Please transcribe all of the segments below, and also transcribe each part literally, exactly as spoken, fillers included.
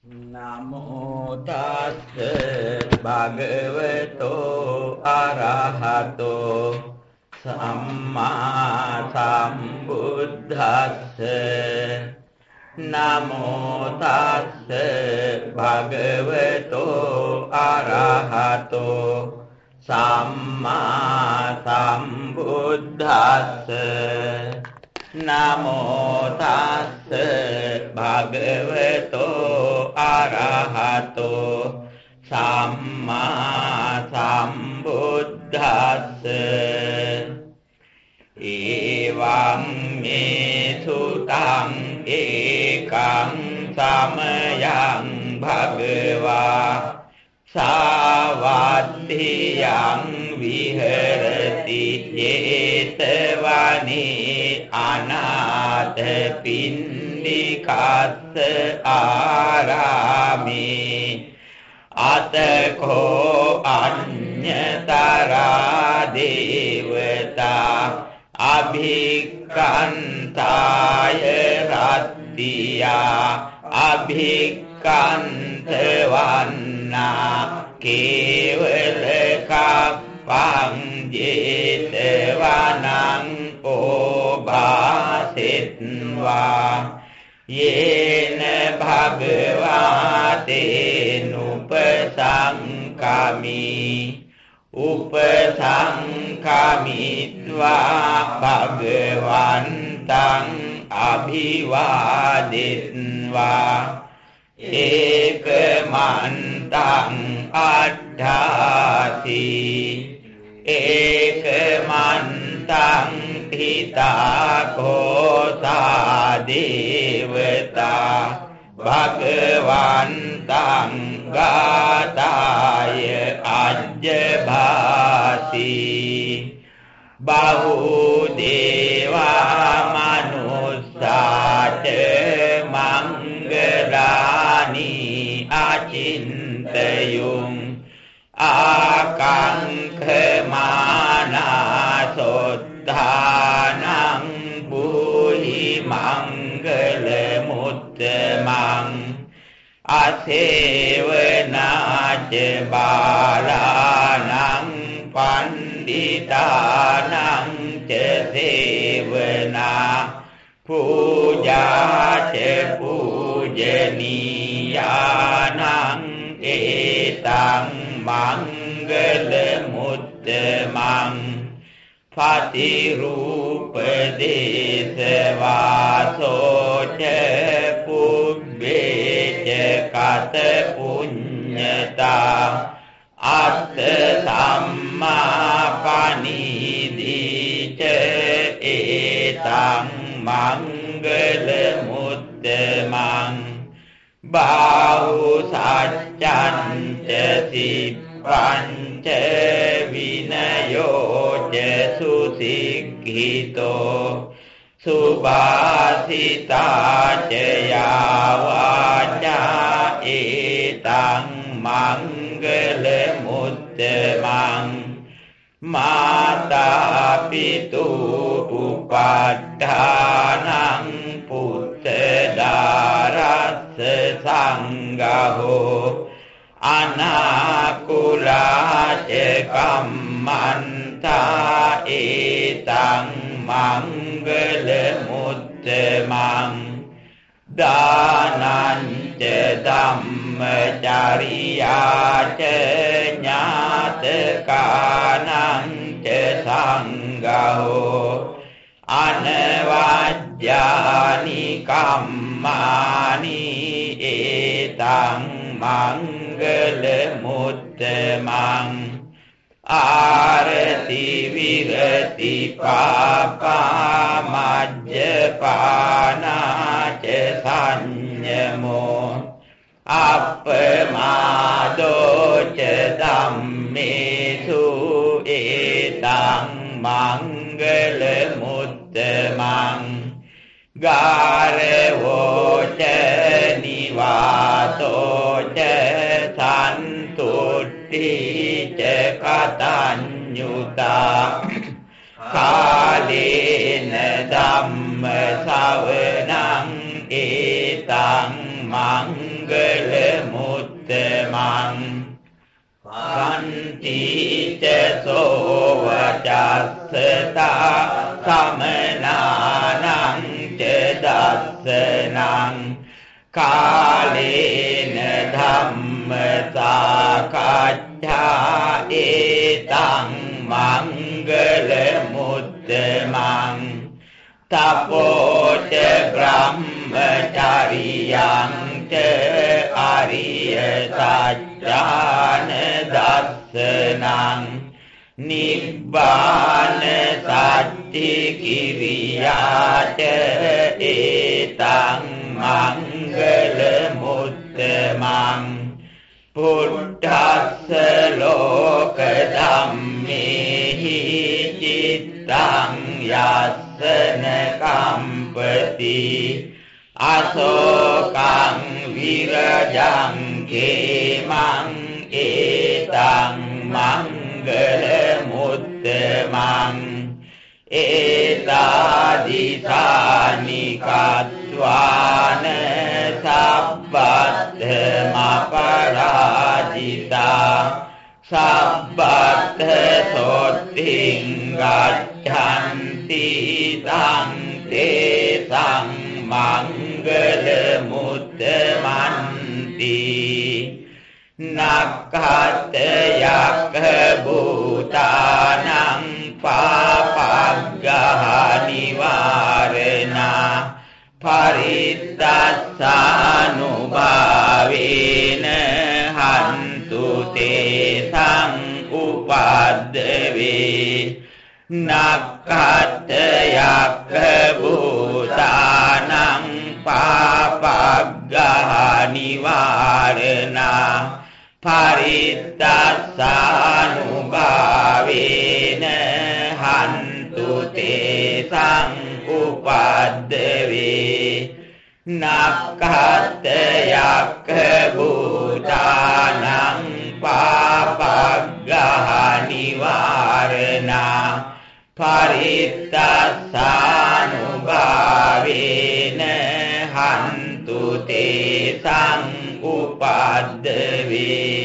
Namo tassa bhagavato arahato samma sambuddhassa. Namo tassa bhagavato arahato samma sambuddhassa. Namo tassa bhagavato arahato samma sambuddhassa. Evaṃ me sutaṃ ekam samayaṃ bhagavā sāvaddhiyaṃ viharati jetavani anātha pindikassa ārāmi atakho anyatara devata abhikantaya rattiya abhikantavanna kevela kappang jetavanaṃ obhasetva yena bhagavate nupasankami upasankamitva bhagavantaṃ abhivāditva ekamantaṃ addhāsi ekamantaṃ hitākosā devata bhagavantaṃ gātāya ajjabhāsi bahudeva manussāca mangalāni acintayum akaṅkhamānā soddhānaṃ buhi mangalamuttamam asevanāca bālānaṃ pandhitānaṃ ca sevanā pūjāca pūjanīyānaṃ etaṃ mangalamuttamam patirūpadesavāsoca pubbēca kata puññata atta samma panīdīca etaṃ mangalamuttamam bahu saccanta sippanca vinayoca susikkhito subhasitaca yāvāca etaṃ mangalamuttamam mātā pitu upaddhānaṃ putta dārassa saṅgaho anakulāca kammantā etaṃ mangalamuttamam dānaṃca dhammacāriyāca ñātakānaṃca saṅgaho anavajjāni kammāni etaṃ mangalamuttamam ārati virati pāpā majjapānāca saññamo appamādoca dhammesu etaṃ mangalamuttamam gārevoca nivāsoca santuttica kataññuta kālena dhamma savanam etang mangal มังขันติเจโสวจัสสตาสัมนานังเจดัสสนังกาเลนธัมมสาคัจฉาเอตังมังเกลมุตตมังตโปเจบรมจาริยังเจอริยสัจจานดัสสนังนิพพานสัจจิกิริยาเจเอตังมังเกลมุตตมังพุทธัสสะโลกธัมเมหิจิตตังยัสสนกัมปติอโศกังวิรยังเขมังเอตังมังเกลมุตตมังเอตาดิสานิกัตวานสัพพัตถมปราจิตาสัพพัตถโสติงกัจฉันติตังเตสังมังเกลมุตตมันตินักขัตตยักขบูตานังปาปักกหานิวารณาภริตัสสานุภาเวนะหันตุเตสังอุปัฏฐเวนักขัตตยักขบูตานังปาปักกหานิวารณาภริตัสสานุภาเวนะหันตุเตสังอุปัฏฐเวนักขัตตยักขบูตานังปาปักกหานิวารณาภริตัสสานุภาเวนะหันตุเตสังอุปัฏฐเว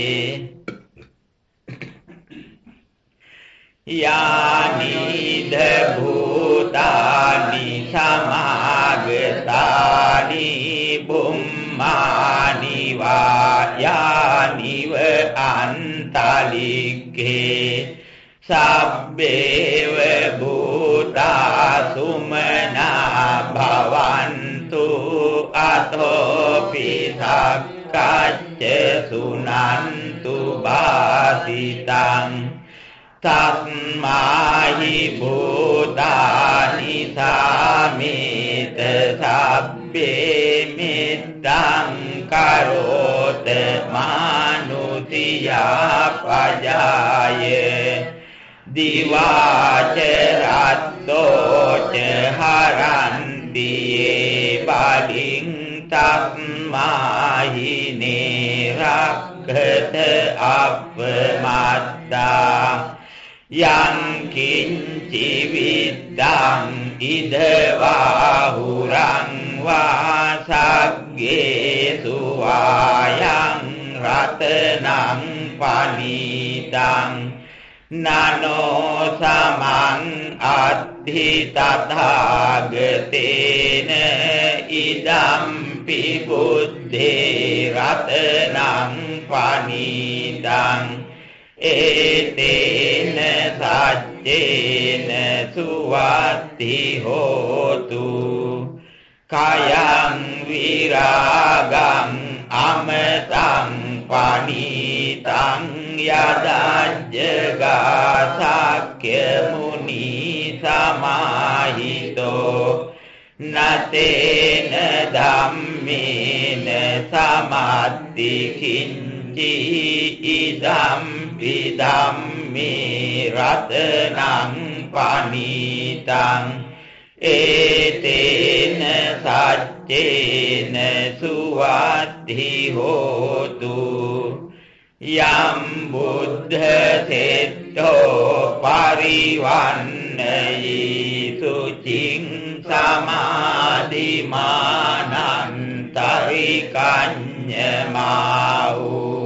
ยานิเดภูตานิสมากตานิบุมมานิวายานิเวอันตาลิเกสัพเบเวภูตาสุมนาภวันตุอัตโตปิทักกัจเจสุนันตุบาสิตังตัสมาหิภูตานิสามิตสัพเพมิตตังกโรตมานุติยาปยายดิวาเจรัตโตเจหารันติบาลิงตัสมาหิเนรักเกเตอัปปมัตตายังกินชีวิตดังอิเดวาหุรังวาสักเกสุวายังรัตนังปานิตังนาโนสมังอัตถิตถาเกเตนะอิดัมปิบุตติรัตนังปานิตังเอเตนะสัจเจนะสุวัตติโหตุกายังวิรากังอมตังปานิตังยาดัจจกาสักเขมุนีสมาหิโตนาเตนะธัมเมนะสมาติขินจิอิดัมปิดัมมิรัตนังปานิตังเอเตนะสัจเจนะสุวัตติโหตุยัมบุตถเทโตปาริวันเนยิสุจิงสมาธิมานันตริกัญญมาอุ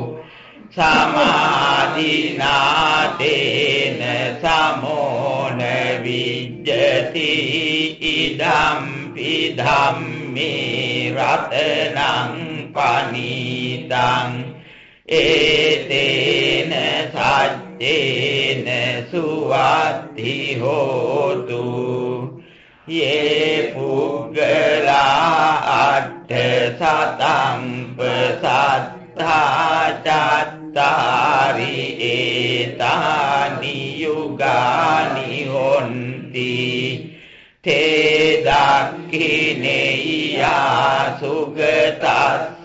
සමාධිනාතේන සමෝන විජ්ජති ඉදම්පි ධම්මේ රතනං පනිතං ඒතේන සච්චේන සුවත්ති හෝතු යේ පුග්ගලා අට්ඨ සතං පසත්තා චත්තාරි ඒතානි යුගානි හොන්ති තේ දක්ඛිනේයා සුගතස්ස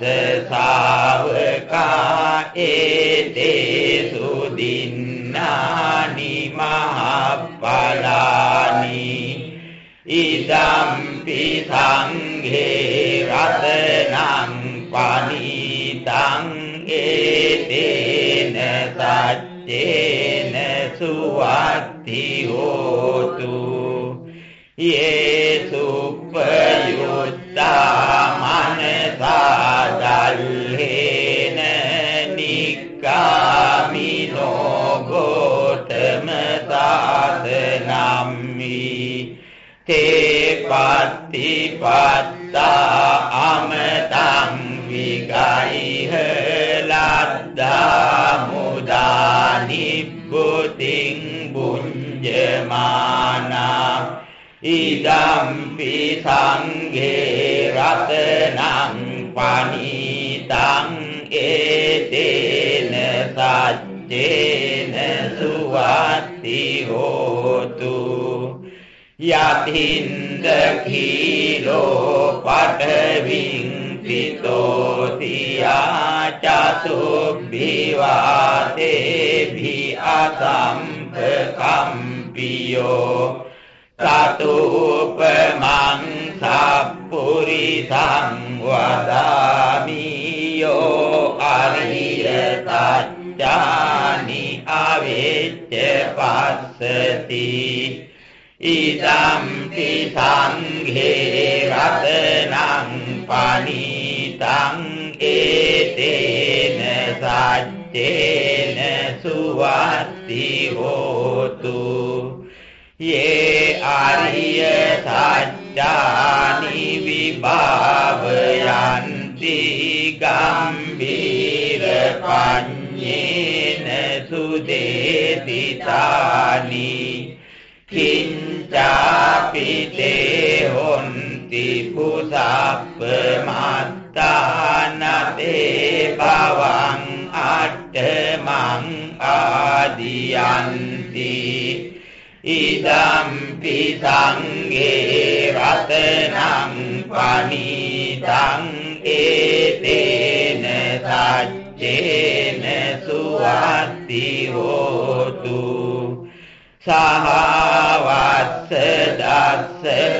ශාවකා ඒතේ සුදින්නානි මහප්පලානි ඉදම්පි සංඝේ රතනං පනිතං ඒතේන සච්චේන සුවත්ති හෝතු යේ සුප්පයුත්තා මනසා දල්හේන නික්ඛාමිනෝ ගෝතම සාධනම්මි තේ පත්තිපත්තා අමතං විගයිහ ලද්දා මුදා නිබ්බුතින් බුඤ්ජමානා ඉදම්පි සංඝේ රතනං පනිතං ඒතේන සච්චේන සුවත්ති හෝතු යතින්ද කීලෝ පඨවින් පිතෝතියා චතුබ්බිවාතේභි අසම්පකම්පියෝ තතුපමං සප්පුරිසං වදාමියෝ අරිය තච්ඡානි අවෙච්ච පස්සති ඉදම්පි සංඝේ රතනං පනිතං ඒතේන සච්චේන සුවත්ති හෝතු යේ ආරිය සත්‍යානි විභාවයන්ති ගම්භීර පඤ්ඤේන සුදේතිතානි කිංචාපිතේ හොන්ති පුසප්ප මත්තානතේ භවං අට්ඨමං ආදියන්ති ඉදම්පි සංඝේ රතනං පනිතං ඒතේන සච්චේන සුවත්ති හෝතු සහවස්ස දස්සන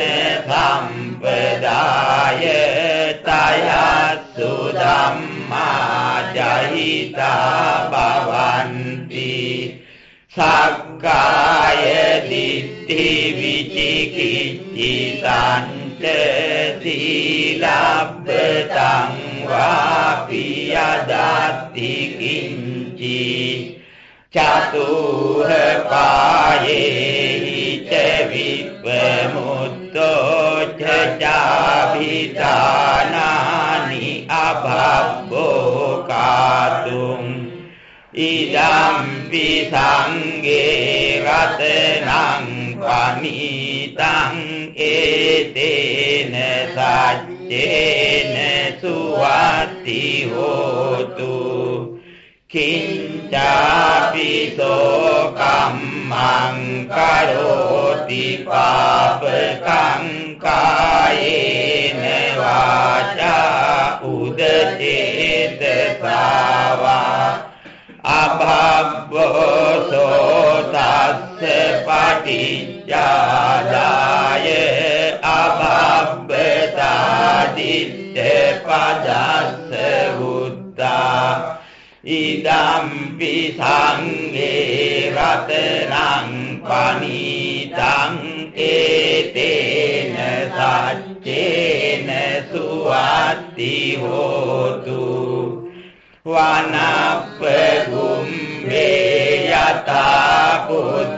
සම්පදාය තයස්සු ධම්මා ජහිතා භවන්ති සක්කාය දිට්ඨි විචිකිච්ඡිතං සීලබ්බතං වාපි යදත්ති කිංචි චතුහ පායේ ච විප්පමුත්තෝ චාභිදානානි අභබ්බෝ කාතුං ඉදම්පි සංඝේ රතනං පනිතං ඒතේන සච්චේන සුවත්ති හෝතු කිංචාපිසෝ කම්මං කරෝති පාපකං කායේන වාචා උදචේතසාවා අභබ්බෝසෝ තස්ස පටිච්චාදාය අභබ්බතාදිත්ත පදස්ස බුද්ධා ඉදම්පි සංඝේ රතනං පනිතං ඒතේන සච්චේන සුවත්ති හෝතු වනප්ප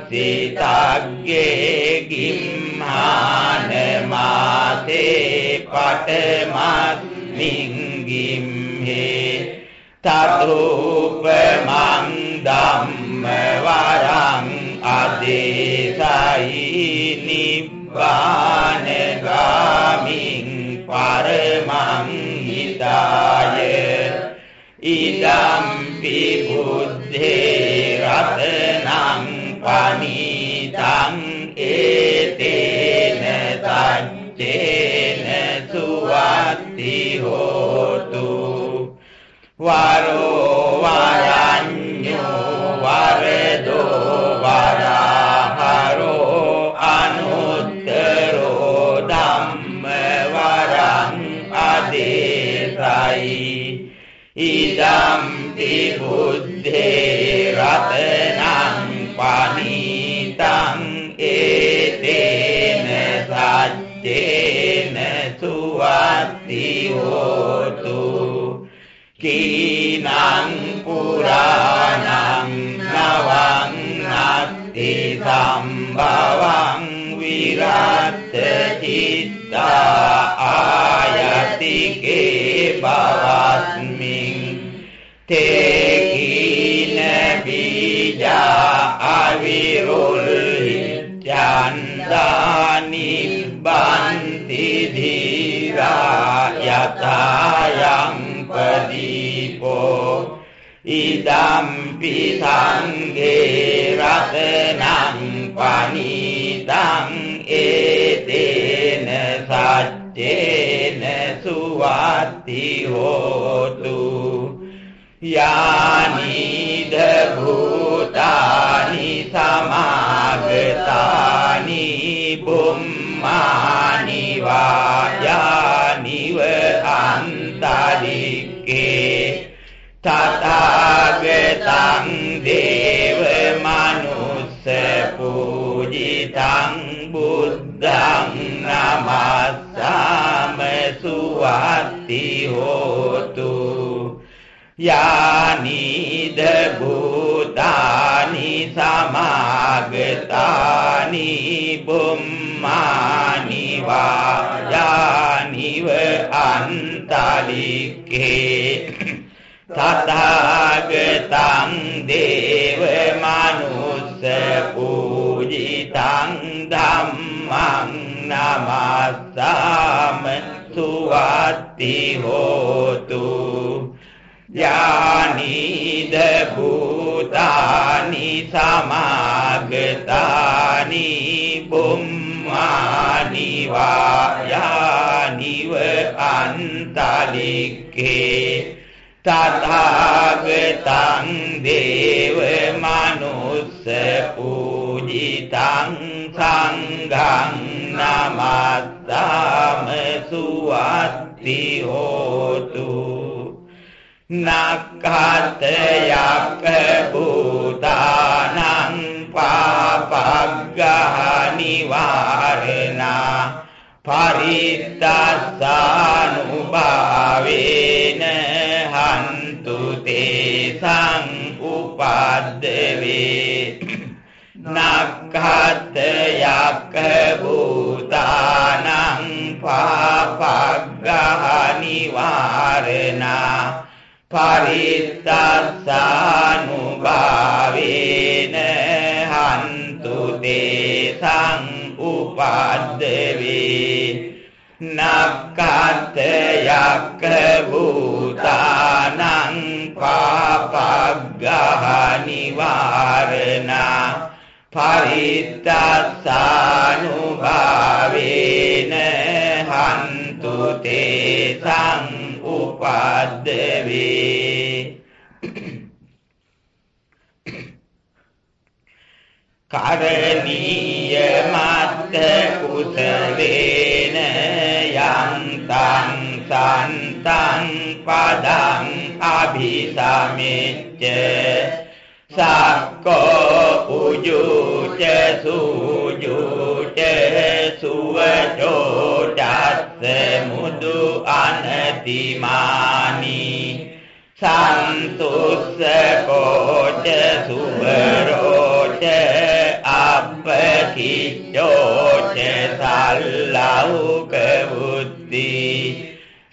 สิตักเกกิมหานมาเทปัตมัสมิงกิมเหทัตถุปมังดัมมวารังอติสายนิพพานกามิงปารมังหิตายอิดัมปิบุตเถรัตนังปานิตังเอเตนะตัจเจนะสุวัตติโหตุวาโรวารัญโญวาเรโดวาราหาโรอนุตตโรธัมมวารังอเดสัยอิดัมปิบุตเถรัตนังปานิตังเอเตนะสัจเจนะสุวัตติโหตุกีนังปุรานังนวังนัตติสัมภวังวิรัตจิตตาอายติเกภวัสมิงเทกีนปิจาอวิรุลหิจันดานิบันติธีรายตายังปฏิโปอิดัมปิสังเกรัตนังปานิตังเอเตนะสัจเจนะสุวัตติโหตุยานิเดภูตานิสัมมาเกตานิบุมมานิวายานิเวอันตาลิเกทัตตาเกตังเดวมนุสสปูจิตังบุตตังนามัสสามิสุวัตติโหตุยานิเดภูตานิสัมมาเกตานิบุมมานิวายานิเวอันตาลิเกทัตตาเกตังเดวมนุสสปูจิตังธัมมังนามัสสามิสุวัตติโหตุยานิเดภูตานิสัมมาเกตานิบุมมานิวายานิเวอันตาลิเกทัตตาเกตังเดวมนุสสปูจิตังสังฆังนามัสสามิสุวัตติโหตุนักขัตถยักขภูตานังปาปักกานิวารนาภริตัสสานุภาเวนะหันตุเตสังอุปัฏฐเวนักขัตถยักขภูตานังปาปักกานิวารนาภริตัสสานุภาเวนะหันตุเตสังอุปัฏฐเวนักขัตถยักขภูตานังปาปักกานิวารนาภริตัสสานุภาเวนะหันตุเตสังอุปัฏฐเวการณียมัตตกุศเลนะยังตังสันตังปะดังอภิสามิจเจสักโกอุยุเจสุยุเจสุวโจจัสสมุตุอันติมานีสันตุสโกเจสุวโรเจอา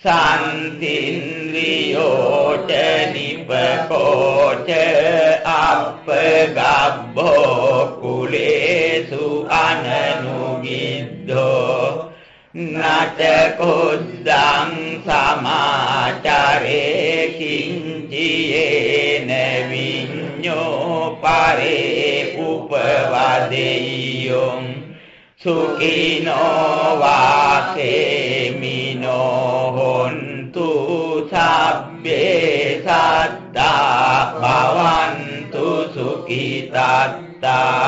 සන්තින්ද්‍රියෝච නිපකෝච අප්පගබ්බෝ කුලේසු අනනුගිද්ධෝ නච කුද්දං සමාචරේ කිංචියේන විඤ්ඤෝ පරේ උපවදෙය්‍යොං සුඛිනෝ වාසේමිනෝ හොන්තු සබ්බේ සත්තා භවන්තු සුඛිතත්තා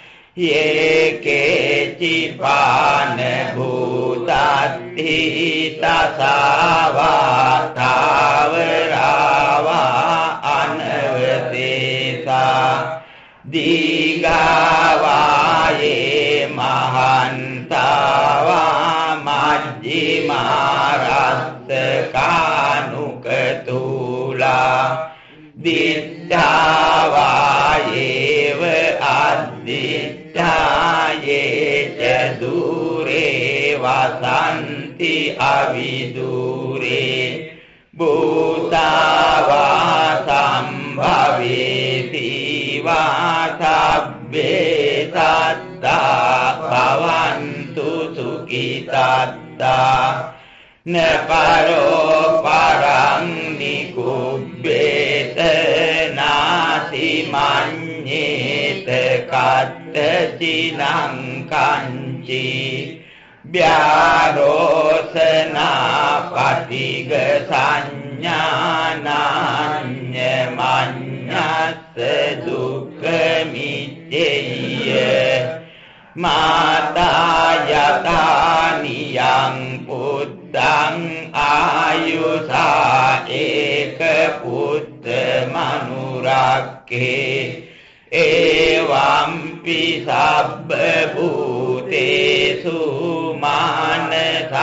යේකේචිපාන භූතත්ථි තසාවාතාවරාවා අනවතේසා දීඝාවායේ මහන්තාවා මජ්ජිමාරස්සකානුකතුලා දිත්තාවායේව අද්දිත්තායේච දුරේ වසන්ති අවිදුරේ භූතාවා සම්භවේති වාසබ්බේ සත්තා භවන්තු සුඛිතත්තා නපරෝ පරං නිකුබ්බේත නාති මඤ්ඤේත කත්තචිනං කංචි ව්‍යාරෝසනා පටිග සංඥානඤ්ඤ මඤ්ඤස්ස දුක්ඛ මිච්ඡේය මාතා යතානියං පුත්තං ආයුසා ඒක පුත්ත මනුරක්ඛේ එවම්පි සබ්බ භූතේසු මාන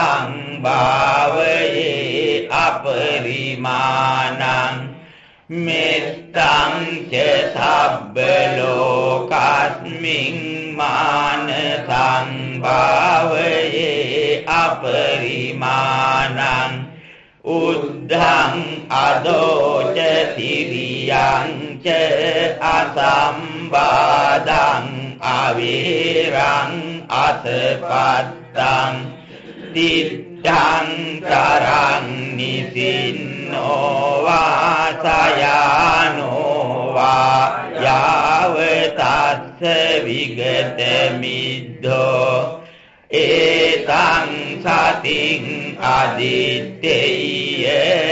සංභාවයේ අපරිමාණං මෙත්තං ච සබ්බ ලෝකස්මින් මාන සංභාවයේ අපරිමාණං උද්ධං අදෝච තිරියං ච අසම්බාධං අවේරං අසපත්තං තිත්තං කරං නිසින්නෝ වාසයානෝ වා යාව තස්ස විගත මිද්ධෝ ඒතං සතින් අදිත්තේය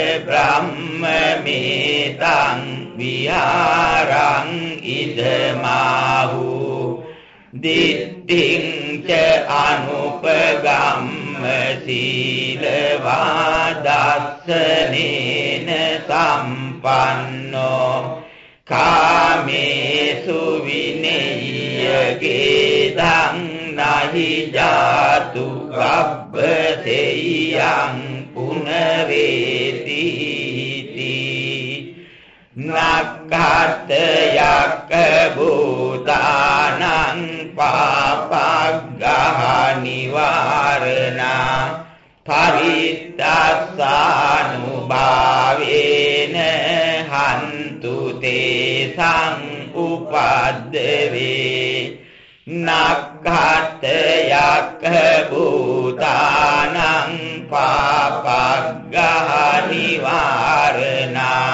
බ්‍රහ්මමේතං විහාරං ඉදමාහු දිට්ඨිං ච අනුපගම්ම සීලවාදස්සනේන සම්පන්නෝ කාමේසු විනේයකේදං නහි ජාතු ගබ්බසෙයං පුනරේති නක්ඛත් යක් භූතානං පාපග්ගහ නිවාරණා පරිත්තස්සානුභාවේන හන්තු තේසං උපද්දවේ නක්ඛත් යක් භූතානං පාපග්ගහ නිවාරණා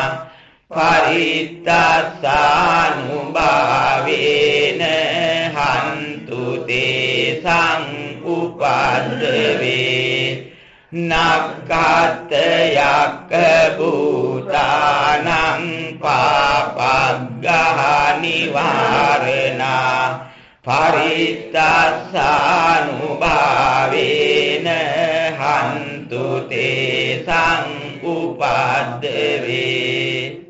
පරිත්තස්සානුභාවේන හන්තු තේසං උපද්දවේ නක්ඛත් යක් භූතානං පාපග්ගහ නිවාරණා පරිත්තස්සානුභාවේන හන්තු තේසං උපද්දවේ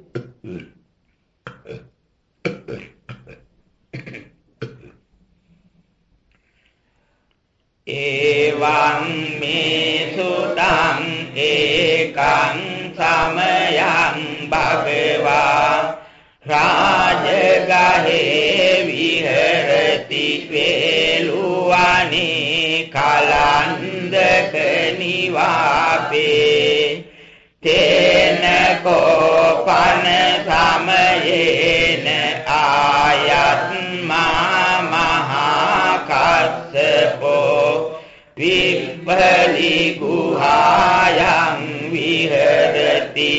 එවං මේ සුතං ඒකං සමයං භගවා රාජගහේ විහෙරති වේලුවනේ කලන්දක නිවාපේ තේන කෝපන සමයේන ආයත්මා මහා කස්සපෝ විප්පලි ගුහායන් විහෙරති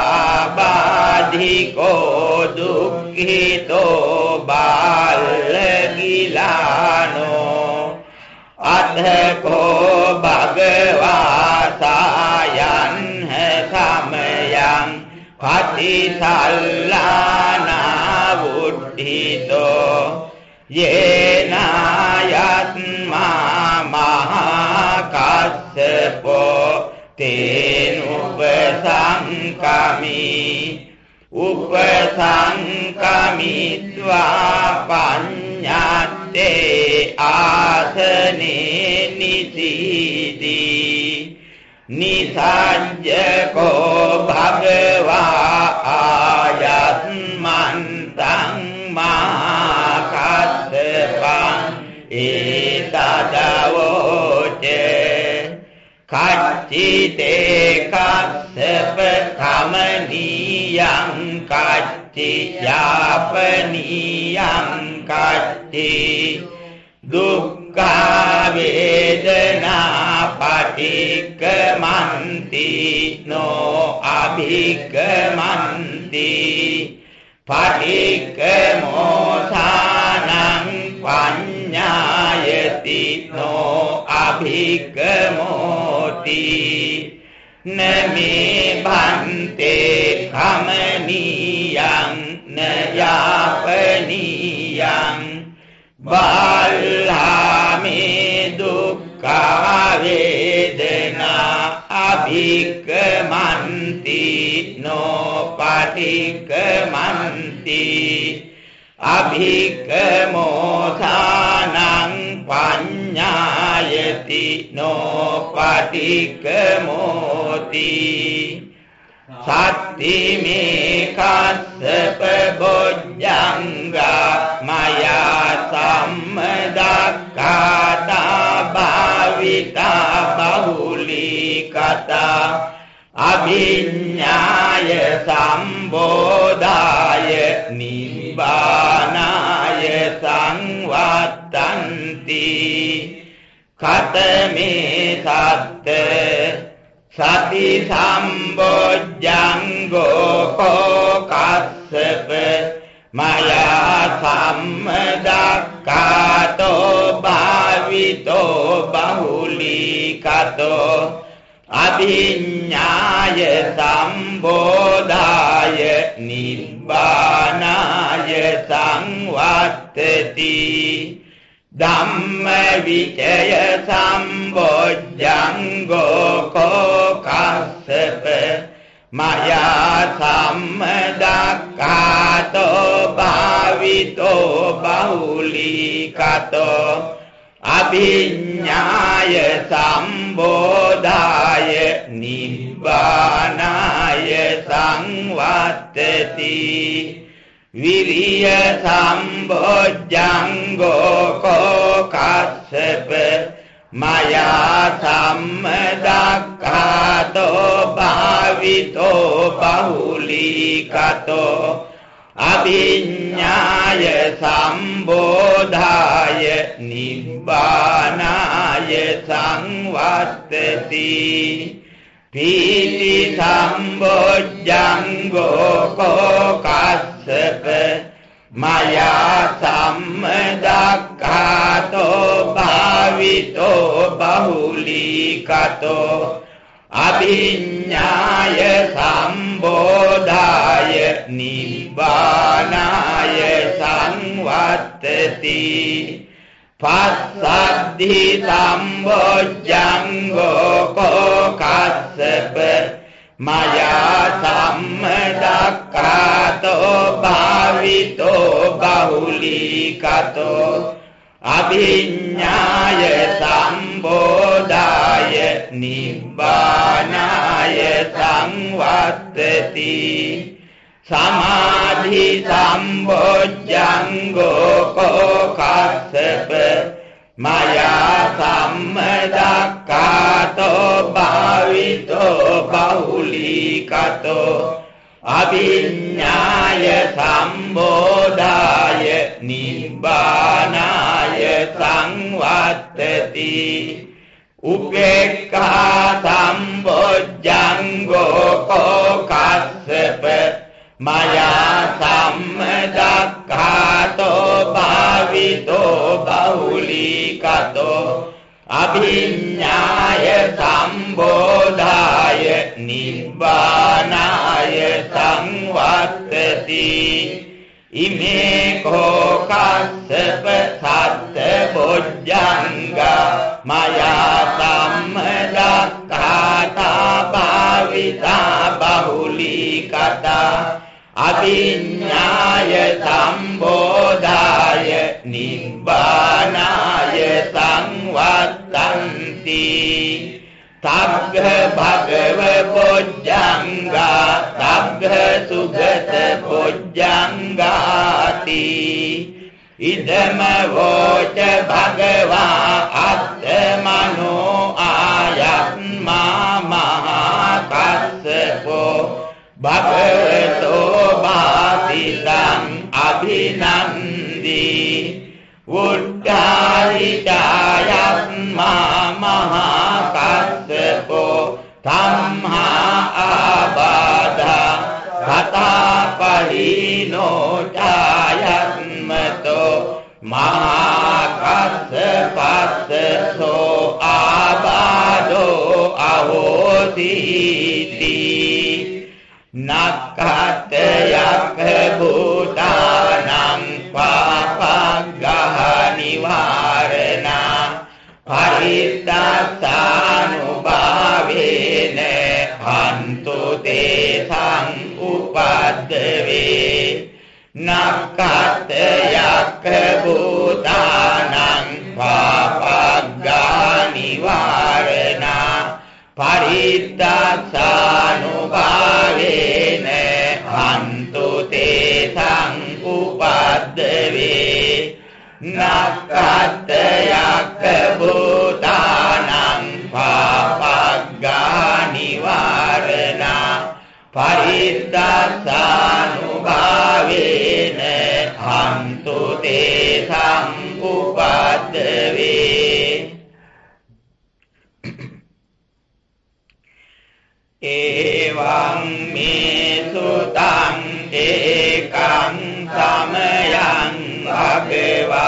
ආබාධිකෝ දුක්ඛිතෝ බාලගිලානෝ අධකෝ භගවා සායන් සමයං පටිසල්ලානා වුද්ධිතෝ යේනායත්මා මහා කස්සපෝ තේනුපසංකමි උපසංකමිත්වා පඤ්ඤත්තේ ආසනේ නිසීදී නිසඤ්ජකෝ භගවා ආයත්මන්තං මහා කස්සපං ඒතදවෝච කච්චිතේ කස්සප කමනීයං කච්චි යාපනීයං කච්චි දුක්ඛ වේදනා පටික්කමන්ති නෝ අභික්කමන්ති පටික්කමෝසානං පඤ්ඤායති නෝ අභික්කමෝති නමේ භන්තේ කමනීයං නයාපනීයං බාලාමේ දුක්ඛ වේදනා අභික්කමන්ති නෝ පටික්කමන්ති අභික්කමෝසානං පඤ්ඤායති නෝ පටික්කමෝති සත්තිමේ කස්සප බොජ්ජංගා මයා සම්මදක්ඛාතා භාවිතා බහුලීකතා අභිඤ්ඤාය සම්බෝධාය නිබ්බානාය සංවත්තන්ති කතමේ සත්ත සති සම්බොජ්ජංගෝ කෝ කස්සප මයා සම්මදක්ඛාතෝ භාවිතෝ බහුලීකතෝ අභිඤ්ඤාය සම්බෝධාය නිබ්බානාය සංවත්තති ධම්ම විචය සම්බොජ්ජංගෝ කෝ කස්සප මයා සම්මදක්ඛාතෝ භාවිතෝ බහුලීකතෝ අභිඤ්ඤාය සම්බෝධාය නිබ්බානාය සංවත්තති විරිය සම්බොජ්ජංගෝ කෝ කස්සප මයා සම්මදක්ඛාතෝ භාවිතෝ බහුලීකතෝ අභිඤ්ඤාය සම්බෝධාය නිබ්බානාය සංවත්තති පීති සම්බොජ්ජංගෝ කෝ කස්සප මයා සම්මදක්ඛාතෝ භාවිතෝ බහුලීකතෝ අභිඤ්ඤාය සම්බෝධාය නිබ්බානාය සංවත්තති පස්සද්ධි සම්බොජ්ජංගෝ කෝ කස්සප මයා සම්මදක්ඛාතෝ භාවිතෝ බහුලීකතෝ අභිඤ්ඤාය සම්බෝධාය නිබ්බානාය සංවත්තති සමාධි සම්බොජ්ජංගෝ කෝ Kassapa maya sammedakkato bhavito bahulikato abhiññāya sambodhāya nibbānāya samvattati upekkha sambojjhango ko kassapa maya sammedakkato bhavito bahulikato abhiññāya sambodhāya nibbānāya samvattati ime ko kassapa satta bojjhanga maya sammedakkhata bhavita bahulikata abhiññāya sambodhāya nibbānāya samvattanti tabbha bhagava bojjhanga tabbha sugata bojjhangāti idama voca bhagavā atmano āyatmā mahākassapa bhagavato bhātitam abhinandi uddhāritājatmā mahākassapa tamhā ābādhā katāpahino cāyatmato mahākassapassaso ābādho ahosīti nakkattayak bhutānaṁ pāpaggaha nivārana parittasānubhāvēna hantu te saṁ upaddave nakkattayak bhutānaṁ pāpaggaha nivārana parittasānubhāvēna hantu te saṁ upaddave nakkattayak bhutānaṁ pāpaggaha nivārana parittasānubhāvēna hantu te saṁ upaddave evaṁ me sutaṁ ekaṁ samayaṁ bhagavā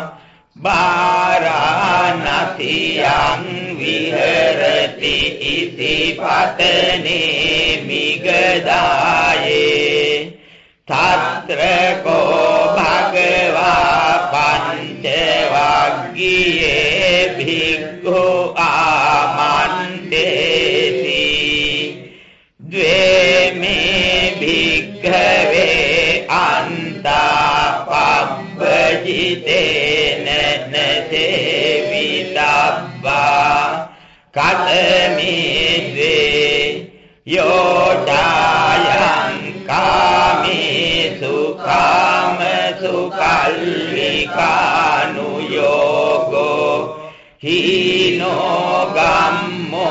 vāranasiyaṁ viharati isipatane migadāye tatra ko bhagavā pancavaggiye bhikkhu āmantesi dve me bhikkhave anta pabbajitena nasevitabba katame dve yojayam kamesu kamasu kalvikanu yogo hino gammo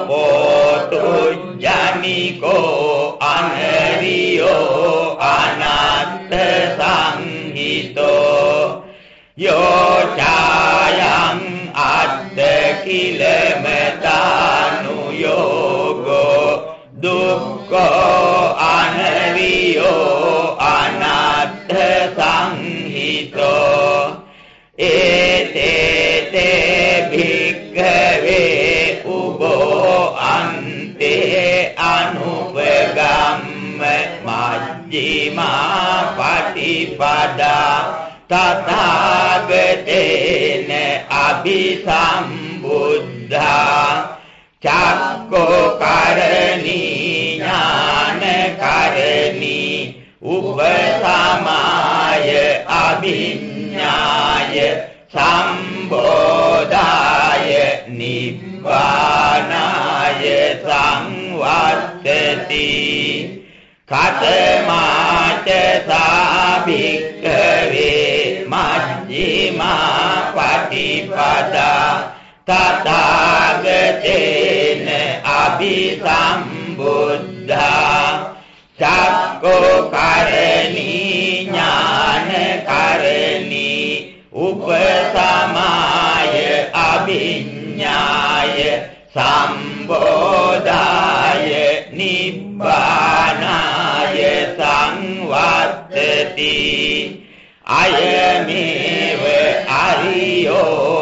potujjaniko anariyo anatta sanghito yojayam atta kilamatanu yogo dukkho anariyo anatta sanghito ete te bhikkhave ubo ante anupagamma majjhima patipada tathāgatena abhisambuddhā cakko karani ñāna karani upasamāya abhiññāya sambodhāya nibbānāya samvattati katamāca sābhikkave majjhimā patipada තථාගතේන අභිසම්බුද්ධා චක්ඛුකරණී ඥානකරණී උපසමාය අභිඤ්ඤාය සම්බෝධාය නිබ්බානාය සංවත්තති අයමේව අරියෝ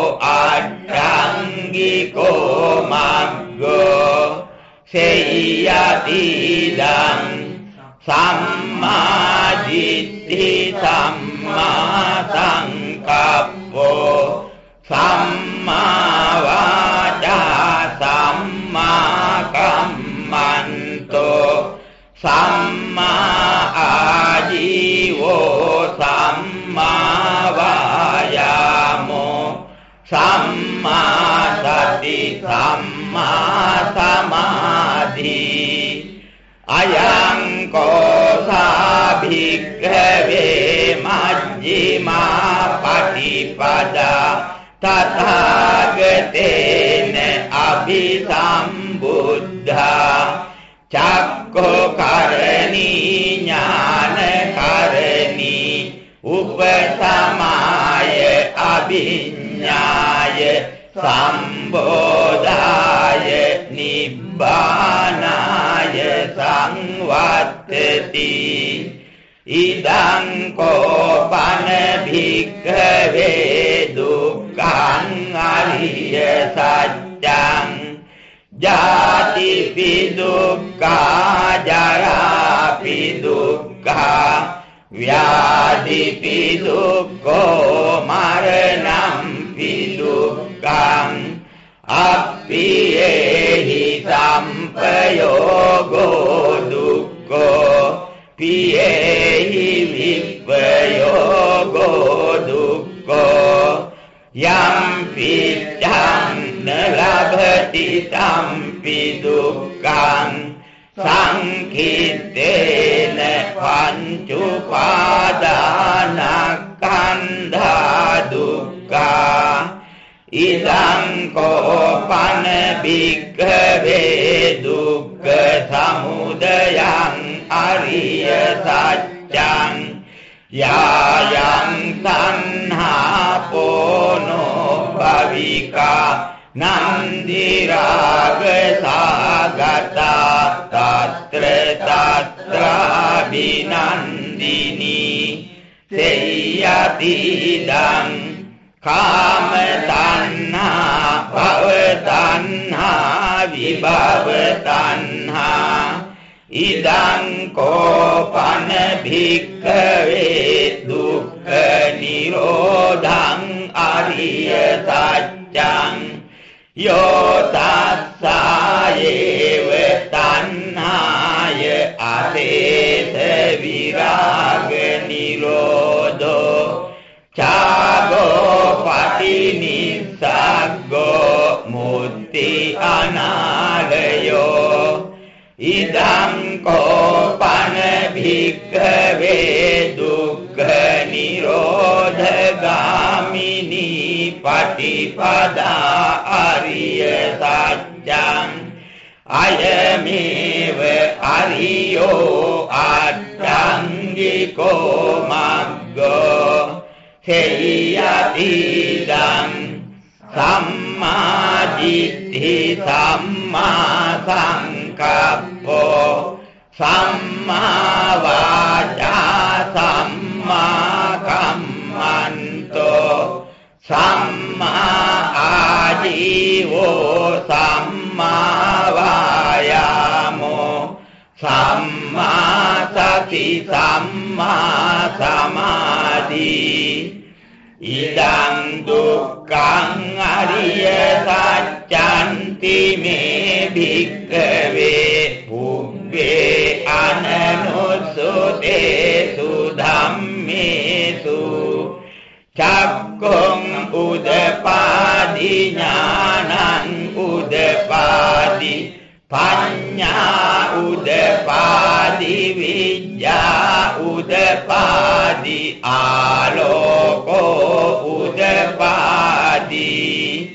අට්ඨංගිකෝ මග්ගෝ සේයතිදං සම්මා දිට්ඨි සම්මා සංකප්පෝ සම්මා වාචා සම්මා කම්මන්තෝ සම්මා ආජීවෝ සම්මා වායාමෝ සම්මා සති සම්මා සමාධි අයං කෝසා භික්ඛවේ මජ්ක්‍ධිමා පටිපදා තථාගතේන අභිසම්බුද්ධා චක්ඛුකරණී ඥානකරණී උපසමාය අභිඤ්ඤාය සම්බෝධාය නිබ්බානාය සංවත්තති ඉදං කෝපන භික්ඛවේ දුක්ඛං අරිය සත්‍යං ජාතිපි දුක්ඛා ජරාපි දුක්ඛා ව්‍යාධිපි දුක්ඛෝ මරණම්පි දුක්ඛං අප්පියේහි සම්පයෝගෝ දුක්ඛෝ පියේහි විප්පයෝගෝ දුක්ඛෝ යම් පිච්ඡං නලභති තම්පි දුක්ඛං සංකිට්ඨේන පංචුපාදානස්කන්ධා දුක්ඛා ඉදං කෝපන භික්ඛවේ දුක්ඛ සමුදයං අරිය සත්‍යං යායං තණ්හා පොනෝ භවිකා නන්දි රාග සාගතා තත්‍ර තත්‍රා විනන්දිනී සේයතිදං කාම තණ්හා භව තණ්හා විභව තණ්හා ඉදං කෝපන භික්ඛවේ දුක්ඛ නිරෝධං අරිය සත්‍යං යෝ තස්සායේව තණ්හාය අතේත විරාග නිරෝධෝ චාගෝ පටිනිස්සග්ගෝ මුත්‍ති අනාලයෝ ඉදං කෝපන භික්ඛවේ දුක්ඛ නිරෝධ ගාමිනී පටිපදා අරිය සත්‍යං අයමේව අරියෝ අට්ඨංගිකෝ මග්ගෝ සේයතිදං සම්මා දිට්ඨි සම්මා සංකප්පෝ සම්මා වාචා සම්මා කම්මන්තෝ සම්මා ආජීවෝ සම්මා වායාමෝ සම්මා සති සම්මා සමාධි ඉදං දුක්ඛං අරිය සත්‍යන්ති මේ භික්ඛවේ පුබ්බේ අනනුසුතේසු ධම්මේසු චක්ඛුං උදපාදි ඥානං උදපාදි පඤ්ඤා උදපාදි විඤ්ඤා උදපාදි ආලෝකෝ උදපාදි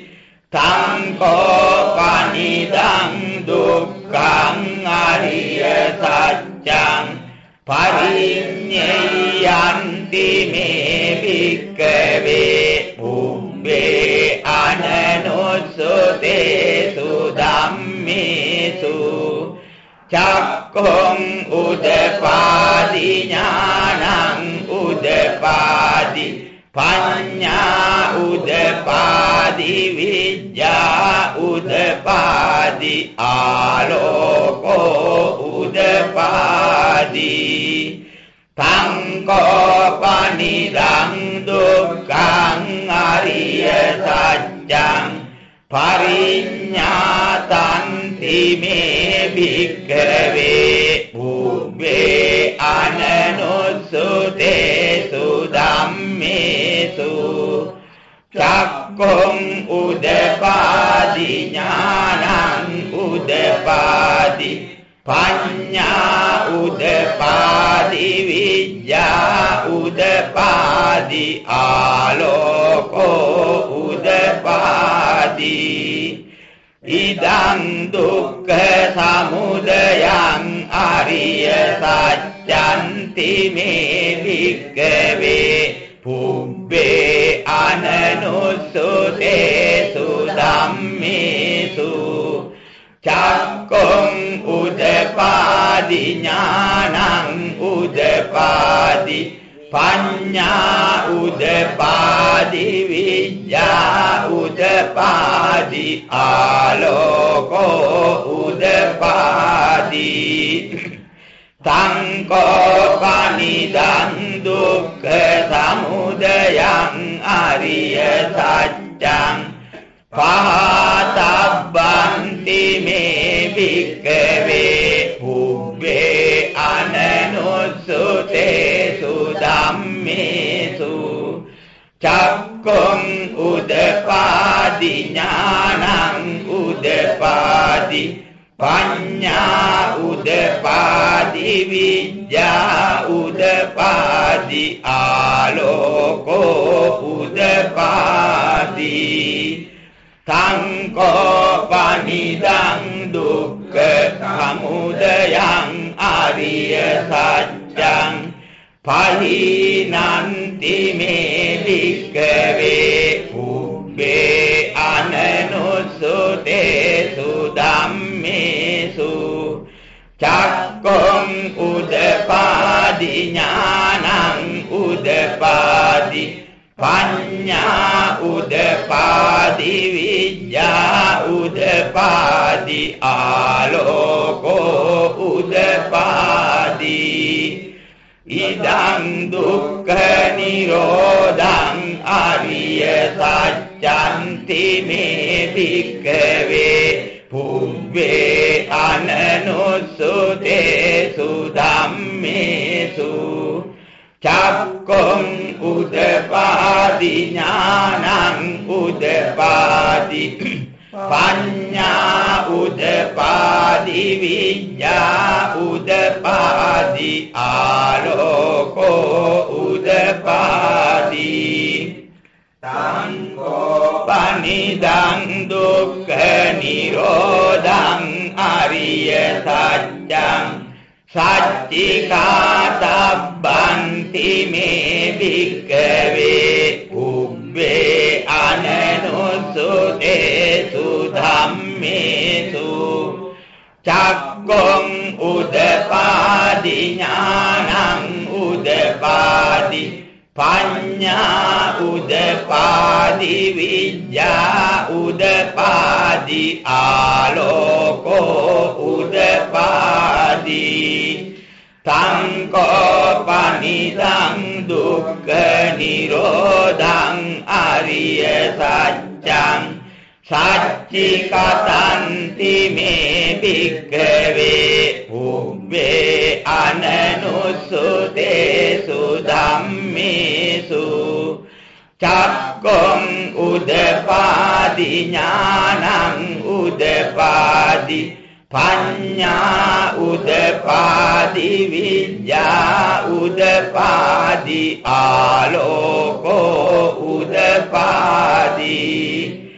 ตังโกปนิดังดุขังอริยสัจจังปริญเยยันติเมภิกขเวภูเบอนันนุสุเตสุธัมเมสุจักขุงอุดปาดิญาณังอุดปาดิปัญญาอุดปาดิวิญญาอุดปาดิอาโลโกอุดปาดิตังโกปนิดังดุขังอริยสัจจังปริญญาตันติเมภิกขเวภูเบอนันนุสุเตสุธัมเมสุจักขุงอุดปาดิญาณังอุดปาดิปัญญาอุดปาดิวิญญาอุดปาดิอาโลโกอุดปาดิอิดังดุกขสมุทัยังอริยสัจจันติเมภิกขเวภูเบอนันนุสุเตสุธัมเมสุจักขุงอุดปาดิญาณังอุดปาดิปัญญาอุดปาดิวิญญาอุดปาดิอาโลโกอุดปาดิตังโกปนิดังดุกขสมุทัยังอริยสัจจังปะหาตับบันติเมภิกขเวภูเบอนันนุสุเตสุธัมเมสุจักขุงอุดปาดิญาณังอุดปาดิปัญญาอุดปาดิวิญญาอุดปาดิอาโลโกอุดปาดิตังโกปนิดังดุกขสมุทัยังอริยสัจจังปรินันติเมภิกขเวภูเบอนันนุสุเตสุธัมเมสุจักขุงอุดปาดิญาณังอุดปาดิปัญญาอุดปาดิวิญญาอุดปาดิอาโลโกอุดปาดิอิดังดุกขนิโรธังอริยสัจจันติเมภิกขเวภูเบอนันนุสุเตสุธัมเมสุจักขุงอุดปาดิญาณังอุดปาดิปัญญาอุดปาดิวิญญาอุดปาดิอาโลโกอุดปาดิตังโกปนิดังดุกขนิโรธังอริยสัจจังสัจจิกาตับบันติเมภิกขเวภูเบอนันนุสุเตสุธัมเมสุจักขุงอุดปาดิญาณังอุดปาดิปัญญาอุดปาดิวิญญาอุดปาดิอาโลโกอุดปาดิตังโกปนิดังดุกขนิโรธังอริยสัจจังสัจจิกตันติเมภิกขเวภูเบอนันนุสุเตสุธัมเมสุจักขุงอุดปาดิญาณังอุดปาดิปัญญาอุดปาดิวิญญาอุดปาดิอาโลโกอุดปาดิ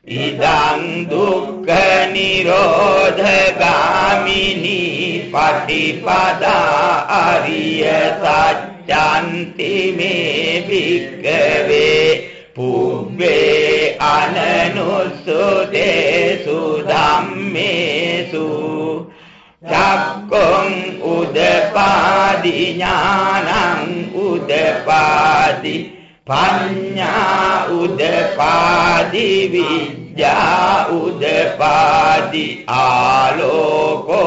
idang dukkha nirodha gamini patipada ariya sajjanti me bhikkhave pubbve ananusudesu dhammesu cakkung udapadi ñānaṁ udapadi Panya udapadi vidya udapadi aloko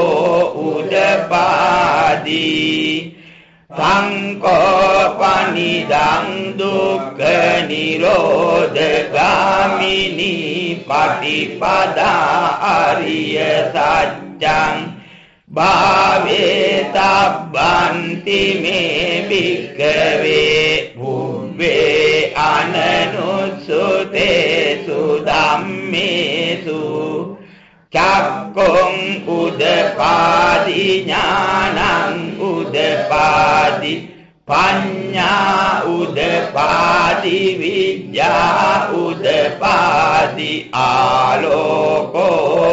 udapadi Sangko panidang dukkha nirodha gamini patipada ariya sajjang bhave tabbanti me bhikkhave pubbve ananusudesu dhammesu cakkung udapadi ñānaṁ udapadi panya udapadi vidya udapadi aloko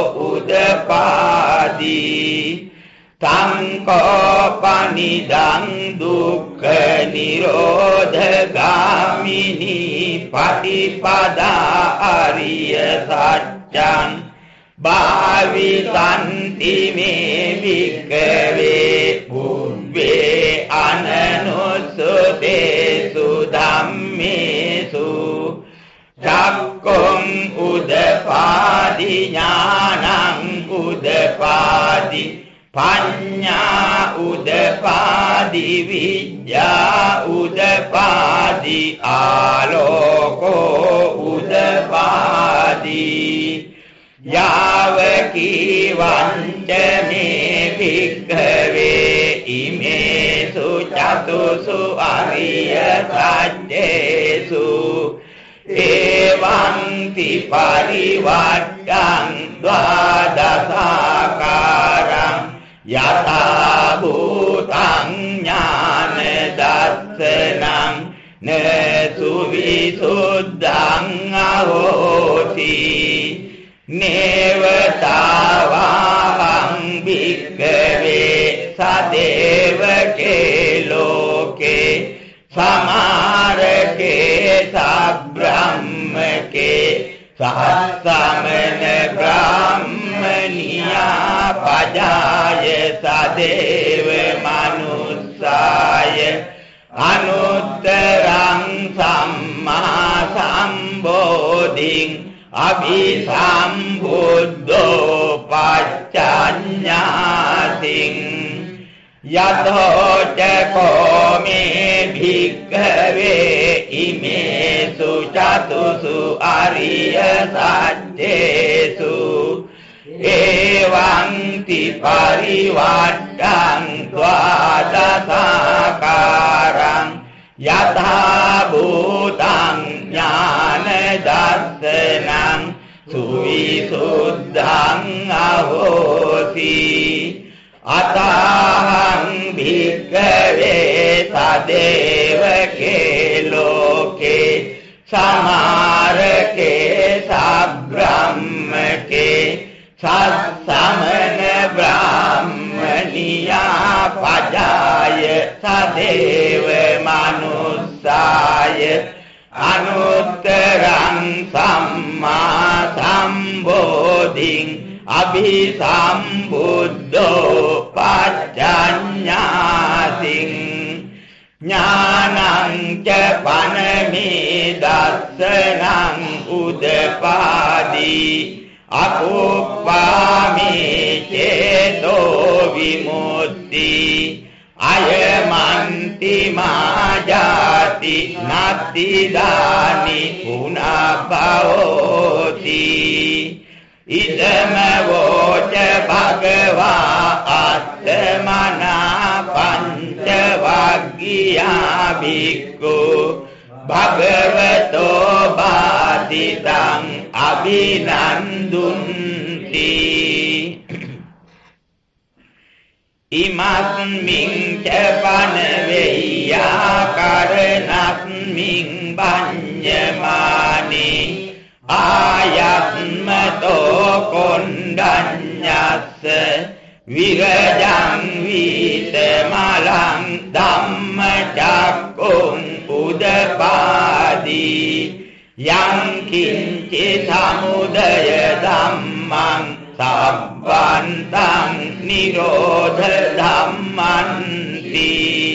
udapadi Tangko panidang dukkha nirodha gamini patipada ariya sajjang bhavitanti me bhikkhave pubbve ananusudesu dhammesu cakkung udapadi ñānaṁ udapadi Panya udapadi vidya udapadi aloko udapadi Yavaki vanca me bhikkhave imesu chatusu ariya sajjesu evanti parivaddhaṁ dvadasakarang Yatha bhutaṁ ñāna dassanaṁ nesu visuddhaṁ ahoti neva tavahaṁ bhikkhave sadevake loke samarake sabrahmake sahassamana brahmaniya pajaya sadeva manussaya anuttaraṁ samma sambodhiṁ abhisambuddo paccanyātiṁ Yatho cako me bhikkhave imesu chatusu ariya sajjesu evanti parivaddhaṁ dvadasakarang yatha bhutaṁ ñāna dassanaṁ suvisuddhaṁ ahosi Atahaṁ bhikkhave sadevake loke samarake sabrahmake sassamana brahmaniya pajaya sadeva manussaya anuttaraṁ samma sambodhiṁ abhisambuddo paccanyātiṁ ñānaṁ ca panami dassanaṁ udapadi akuppāmi ceto vimutti ayamanti majati nattidani punabhavoti idama voca bhagavā attamana pancavaggiya bhikkhu bhagavato bāditaṁ abhinandunti imasmiñ ca panaveyya karanasmiñ banyamani ayat කොණ්ඩඤ්ඤස්ස විරජං වීතමලං ධම්මචක්කුං උදපාදී යං කිංචි සමුදය ධම්මං සබ්බන්තං නිරෝධ ධම්මන්ති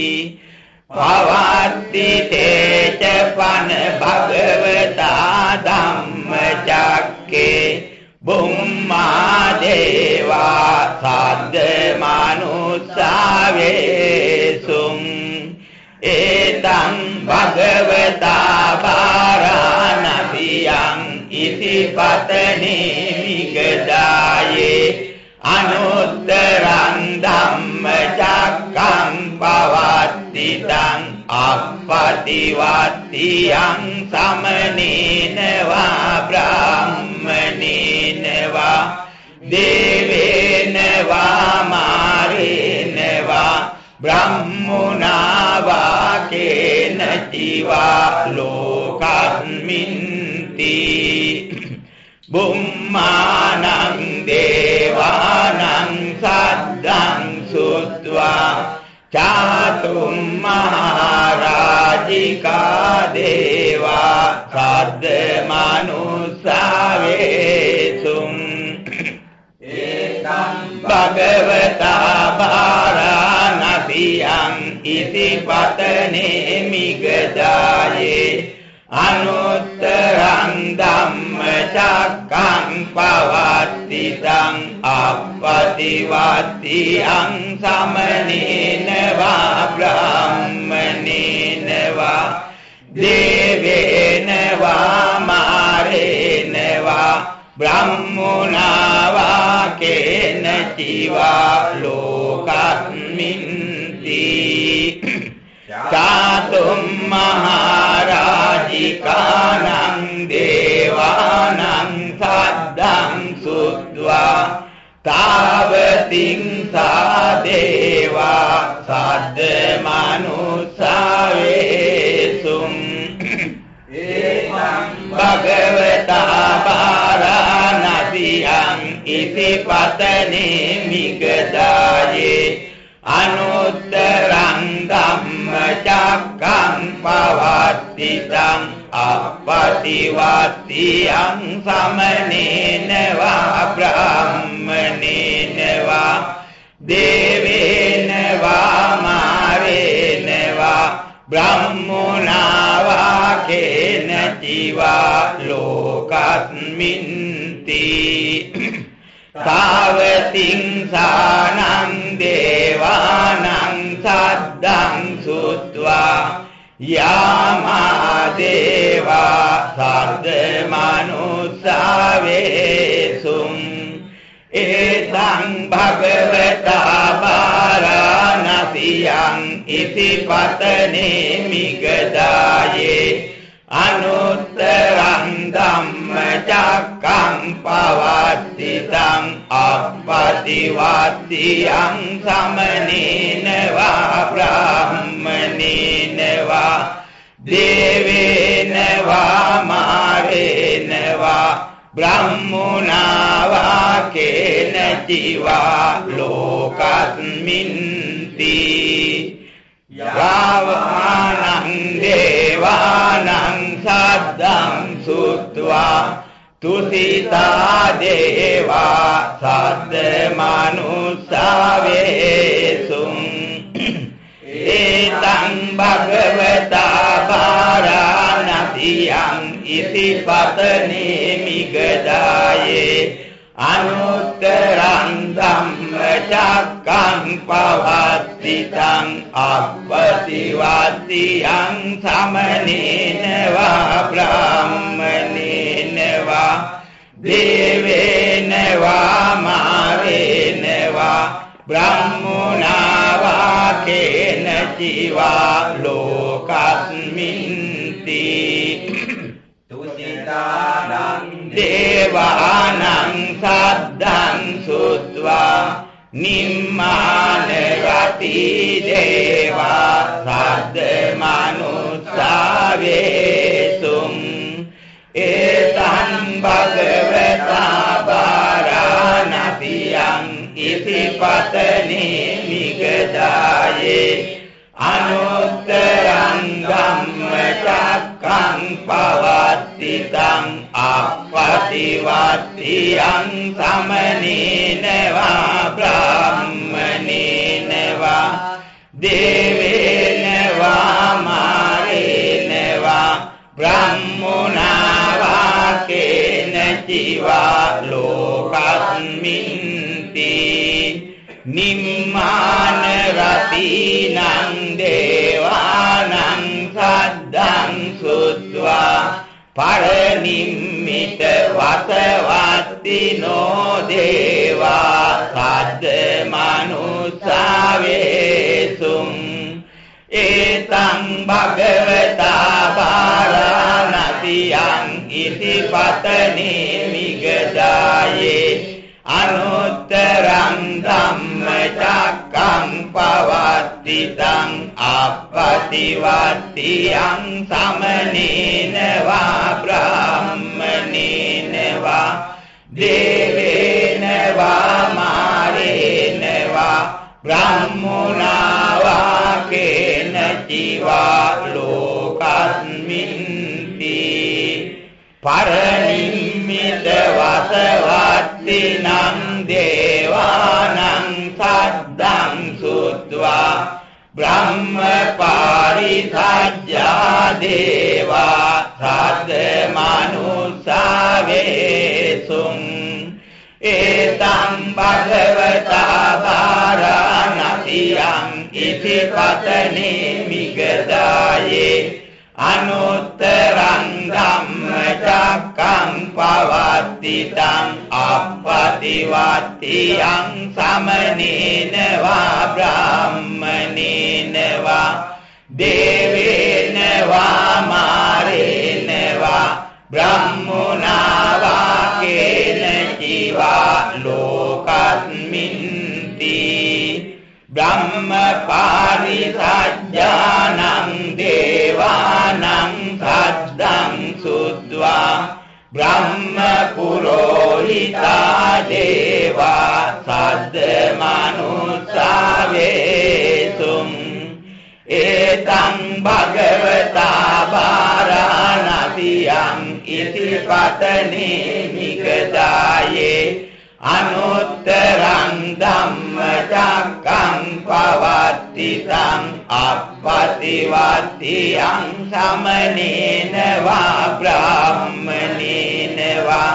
පවත්ති තේච පන භගවතා ධම්මචක්කේ බුම්මා දේවා සද්ද මනුස්සාවේසුං ඒතං භගවතා පාරාණසියං ඉසිපතනේ මිගදායේ අනුත්තරං ධම්මචක්කං පවත්තිතං අප්පතිවත්තියං සමනේනවා බ්‍රාහ්මනේනවා දේවේනවා මාරේනවා බ්‍රහ්මුණා වාකේන චිවා ලෝකස්මින්ති බුම්මානං දේවානං සද්දං සුත්වා චාතුම් මහරජිකා දේවා සද්ද මනුස්සාවේසුං ඒතං භගවතා පාරාණසියං ඉසිපතනේ මිගදායේ අනුත්තරං ධම්මචක්කං පවත්තිතං අප්පතිවත්තියං සමනේනවා බ්‍රාහ්මනේනවා දේවේනවා මාරේනවා බ්‍රහ්මුණා වාකේන චිවා ලෝකස්මින්ති චාතුම් මහරජිකානං දේවානං සද්දං සුත්වා තාවතිං සා දේවා සද්ද මනුස්සාවේසුං ඒතං භගවතා පාරාණසියං ඉසිපතනේ මිගදායේ අනුත්තරං ධම්මචක්කං පවත්තිතං අප්පතිවත්තියං සමනේනවා බ්‍රාහ්මනේනවා දේවේනවා මාරේනවා බ්‍රහ්මුණා වාකේන චිවා ලෝකස්මින්ති තාවතිං සානං දේවානං සද්දං සුත්වා යාමා දේවා සද්ද මනුස්සාවේසුං ඒතං භගවතා පාරාණසියං ඉසිපතනේ මිගදායේ අනුත්තරං ධම්මචක්කං පවත්තිතං අප්පතිවත්තියං සමනේනවා බ්‍රාහ්මනේනවා දේවේනවා මාරේනවා බ්‍රහ්මුණා වාකේන චිවා ලෝකස්මින්ති යාවමානං දේවානං සද්දං සුත්වා තුසිතා දේවා සද්ද මනුස්සාවේසුං ඒතං භගවතා පාරාණසියං ඉසිපතනේ මිගදායේ අනුත්තරං ධම්මචක්කං පවත්තිතං අප්පතිවත්තියං සමනේනවා බ්‍රාහ්මනේනවා දේවේනවා මාරේනවා බ්‍රහ්මුණා වාකේන චිවා ලෝකස්මින්ති තුසිතානං දේවානං සද්දං සුත්වා නිම්මාන රති දේවා සද්ද මනුස්සාවේසුං ඒතං භගවතා ඉතිපතනේ මිගදායේ අනුත්තරං ධම්මචක්ඛං පවත්තිතං අප්පතිවත්තියං සමනේනවා බ්‍රාහ්මනේනවා දේවේනවා මාරේනවා බ්‍රහ්මනා වාකේන ජීවා ලෝකස්මින්ති නිම්මාන රතිනං දේවානං සද්දං සුත්වා පරනිම්මිත වසවත්තිනෝ දේවා සද්ද මනුස්සාවේසුං ඒතං භගවතා පාරාණතියං ඉතිපතනේ මිගදායේ අනුත්තරං ධම්මචක්ඛං පවත්තිතං අප්පතිවත්තියං සමනේනවා බ්‍රාහ්මනේනවා දේවේනවා මාරේනවා බ්‍රහ්මනා වාකේන ජීවා ලෝකස්මින්ති පරනිම්මිත වසවත්තිනං දේවානං සද්දං සුත්වා බ්‍රහ්ම පාරිසජ්ජා දේවා සද්ද මනුස්සාවේසුං ඒතං භගවතා පාරාණතියං ඉතිපතනේ මිගදායේ අනුත්තරං ධම්මචක්ඛං පවත්තිතං අප්පතිවත්තියං සමනේනවා බ්‍රාහ්මනේනවා දේවේනවා මාරේනවා බ්‍රහ්මනා වාකේන ජීවා ලෝකස්මින්ති බ්‍රහ්ම පාරිසජ්ජානං දේවානං සද්දං සුත්වා බ්‍රහ්ම පුරෝහිතා දේවා සද්ද මනුස්සාවේසුං ඒතං භගවතා පාරාණතියං ඉතිපතනේ මිගදායේ අනුත්තරං ධම්මචක්ඛං පවත්තිතං අප්පතිවත්තියං සමනේනවා බ්‍රාහ්මනේනවා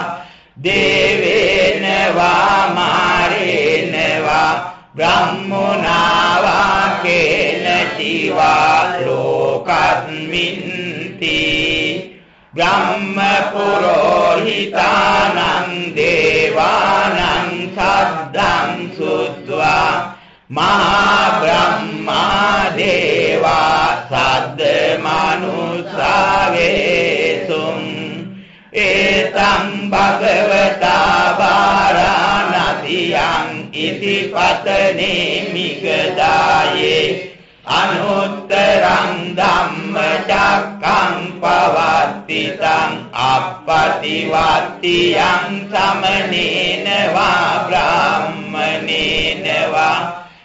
දේවේනවා මාරේනවා බ්‍රහ්මනා වාකේන ජීවා ලෝකස්මින්ති බ්‍රහ්ම පුරෝහිතානං දේවානං සද්දං සුත්වා මහා බ්‍රහ්මා දේවා සද්ද මනුස්සාවේසුං ඒතං භගවතා පාරාණතියං ඉතිපතනේ මිගදායේ අනුත්තරං ධම්මචක්ඛං පවත්තිතං අප්පතිවත්තියං සමනේනවා බ්‍රාහ්මනේනවා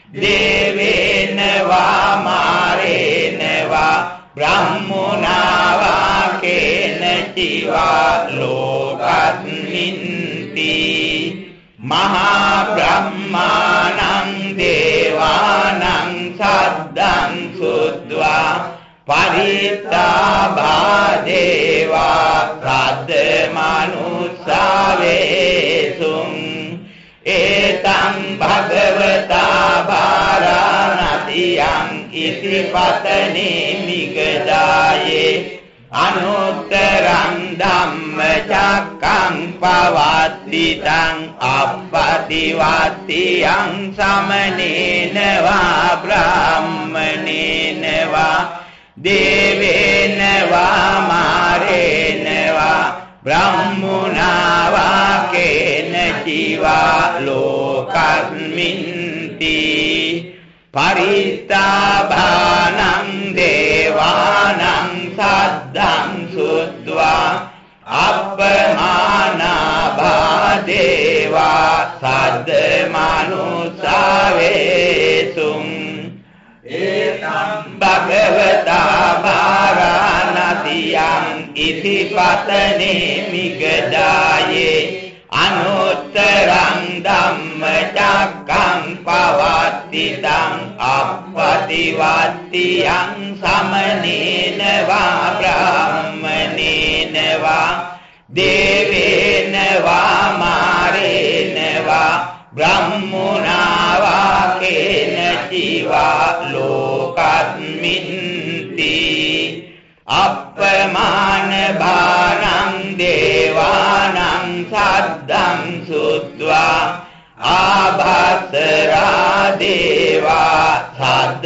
දේවේනවා මාරේනවා බ්‍රහ්මනා වාකේන ජීවා ලෝකස්මින්ති මහා බ්‍රහ්මාණං දේවානං සද්දං සුත්වා පරිත්තාභා දේවා සද්ද මනුස්සාවේසුං ඒතං භගවතා පාරාණතියං ඉතිපතනේ මිගදායේ අනුත්තරං ධම්මචක්ඛං පවත්තිතං අප්පතිවත්තියං සමනේනවා බ්‍රාහ්මනේනවා දේවේනවා මාරේනවා බ්‍රහ්මනා වාකේන ජීවා ලෝකස්මින්ති පරිත්තාභානං දේවානං සද්දං සුත්වා අප්පමානා භා දේවා සද්ද මනුස්සාවේසුං ඒතං භගවතා භාරාණසියං ඉතිපතනේ මිගදායේ අනුත්තරං ධම්මචක්ඛං පවත්තිතං අප්පතිවත්තියං සමනේන වා බ්‍රාහ්මනේන වා දේවේන වා මාරේන වා බ්‍රහ්මුණා වා කේනචිවා ලෝකස්මින්ති අප්පමාන භානං දේවානං සද්දං සුත්වා ආභාසරා දේවා සද්ද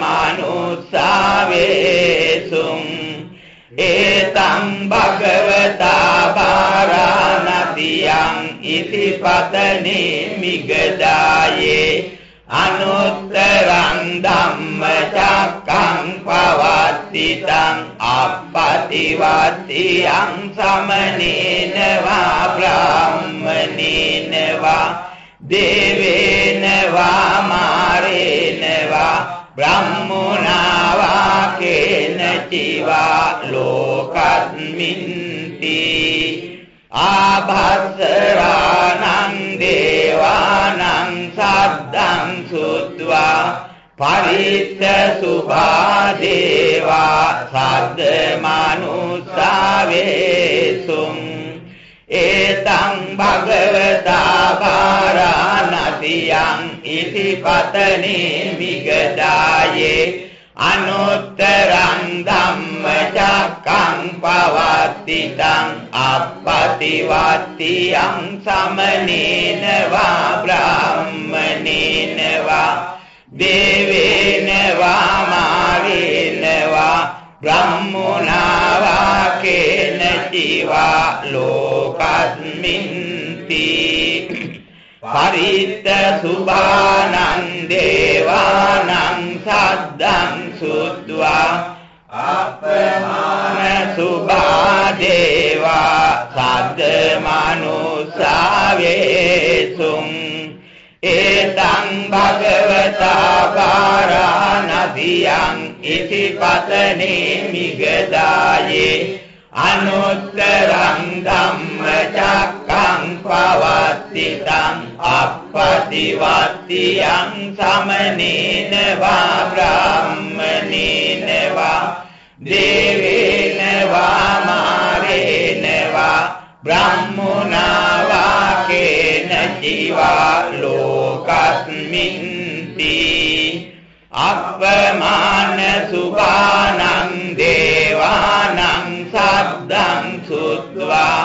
මනුස්සාවේසුං ඒතං භගවතා භාරාණසියං ඉතිපතනේ මිගදායේ අනුත්තරං ධම්මචක්ඛං පවත්තිතං අප්පතිවත්තියං සමනේන වා බ්‍රාහ්මනේන වා දේවේන වා මාරේන වා බ්‍රහ්මුණා වා කේනචිවා ලෝකස්මින්ති ආභස්සරාණං දේවානං සද්දං සුත්වා පරිත්ත සුභා දේවා සද්ද මනුස්සාවේසුං ඒතං භගවතා භාරාණසියං ඉතිපතනේ මිගදායේ අනුත්තරං ධම්මචක්ඛං පවත්තිතං අප්පතිවත්තියං සමනේන වා බ්‍රාහ්මනේන වා දේවේන වා මාරේන වා බ්‍රහ්මුණා වා කේනචිවා ලෝකස්මින්ති පරිත්ත සුභානං දේවානං සද්දං සුත්වා අප්පමාන සුභා දේවා සද්ද මනුස්සාවේසුං ඒතං භගවතා භාරාණසියං ඉතිපතනේ මිගදායේ අනුත්තරං ධම්මචක්ඛං පවත්තිතං අප්පතිවත්තියං සමනේන වා බ්‍රාහ්මනේන වා දේවේන වා මාරේන වා බ්‍රහ්මුණා වා කේනචිවා ලෝකස්මින්ති අප්පමාන සුභානං දේවානං සද්දං සුත්වා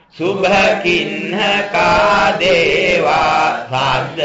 සුභකින්හකා දේවා සද්ද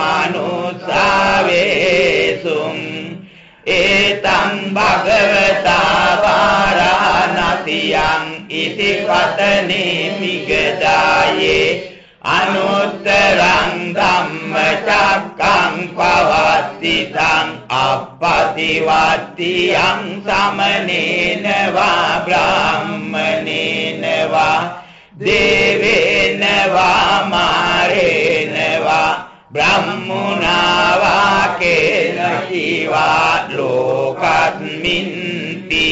මනුස්සාවේසුං ඒතං භගවතා භාරාණසියං ඉතිපතනේ මිගදායේ අනුත්තරං ධම්මචක්ඛං පවත්තිතං අප්පතිවත්තියං සමනේන වා බ්‍රාහ්මනේන වා දේවේන වා මාරේන වා බ්‍රහ්මුණා වා කේනචිවා ලෝකස්මින්ති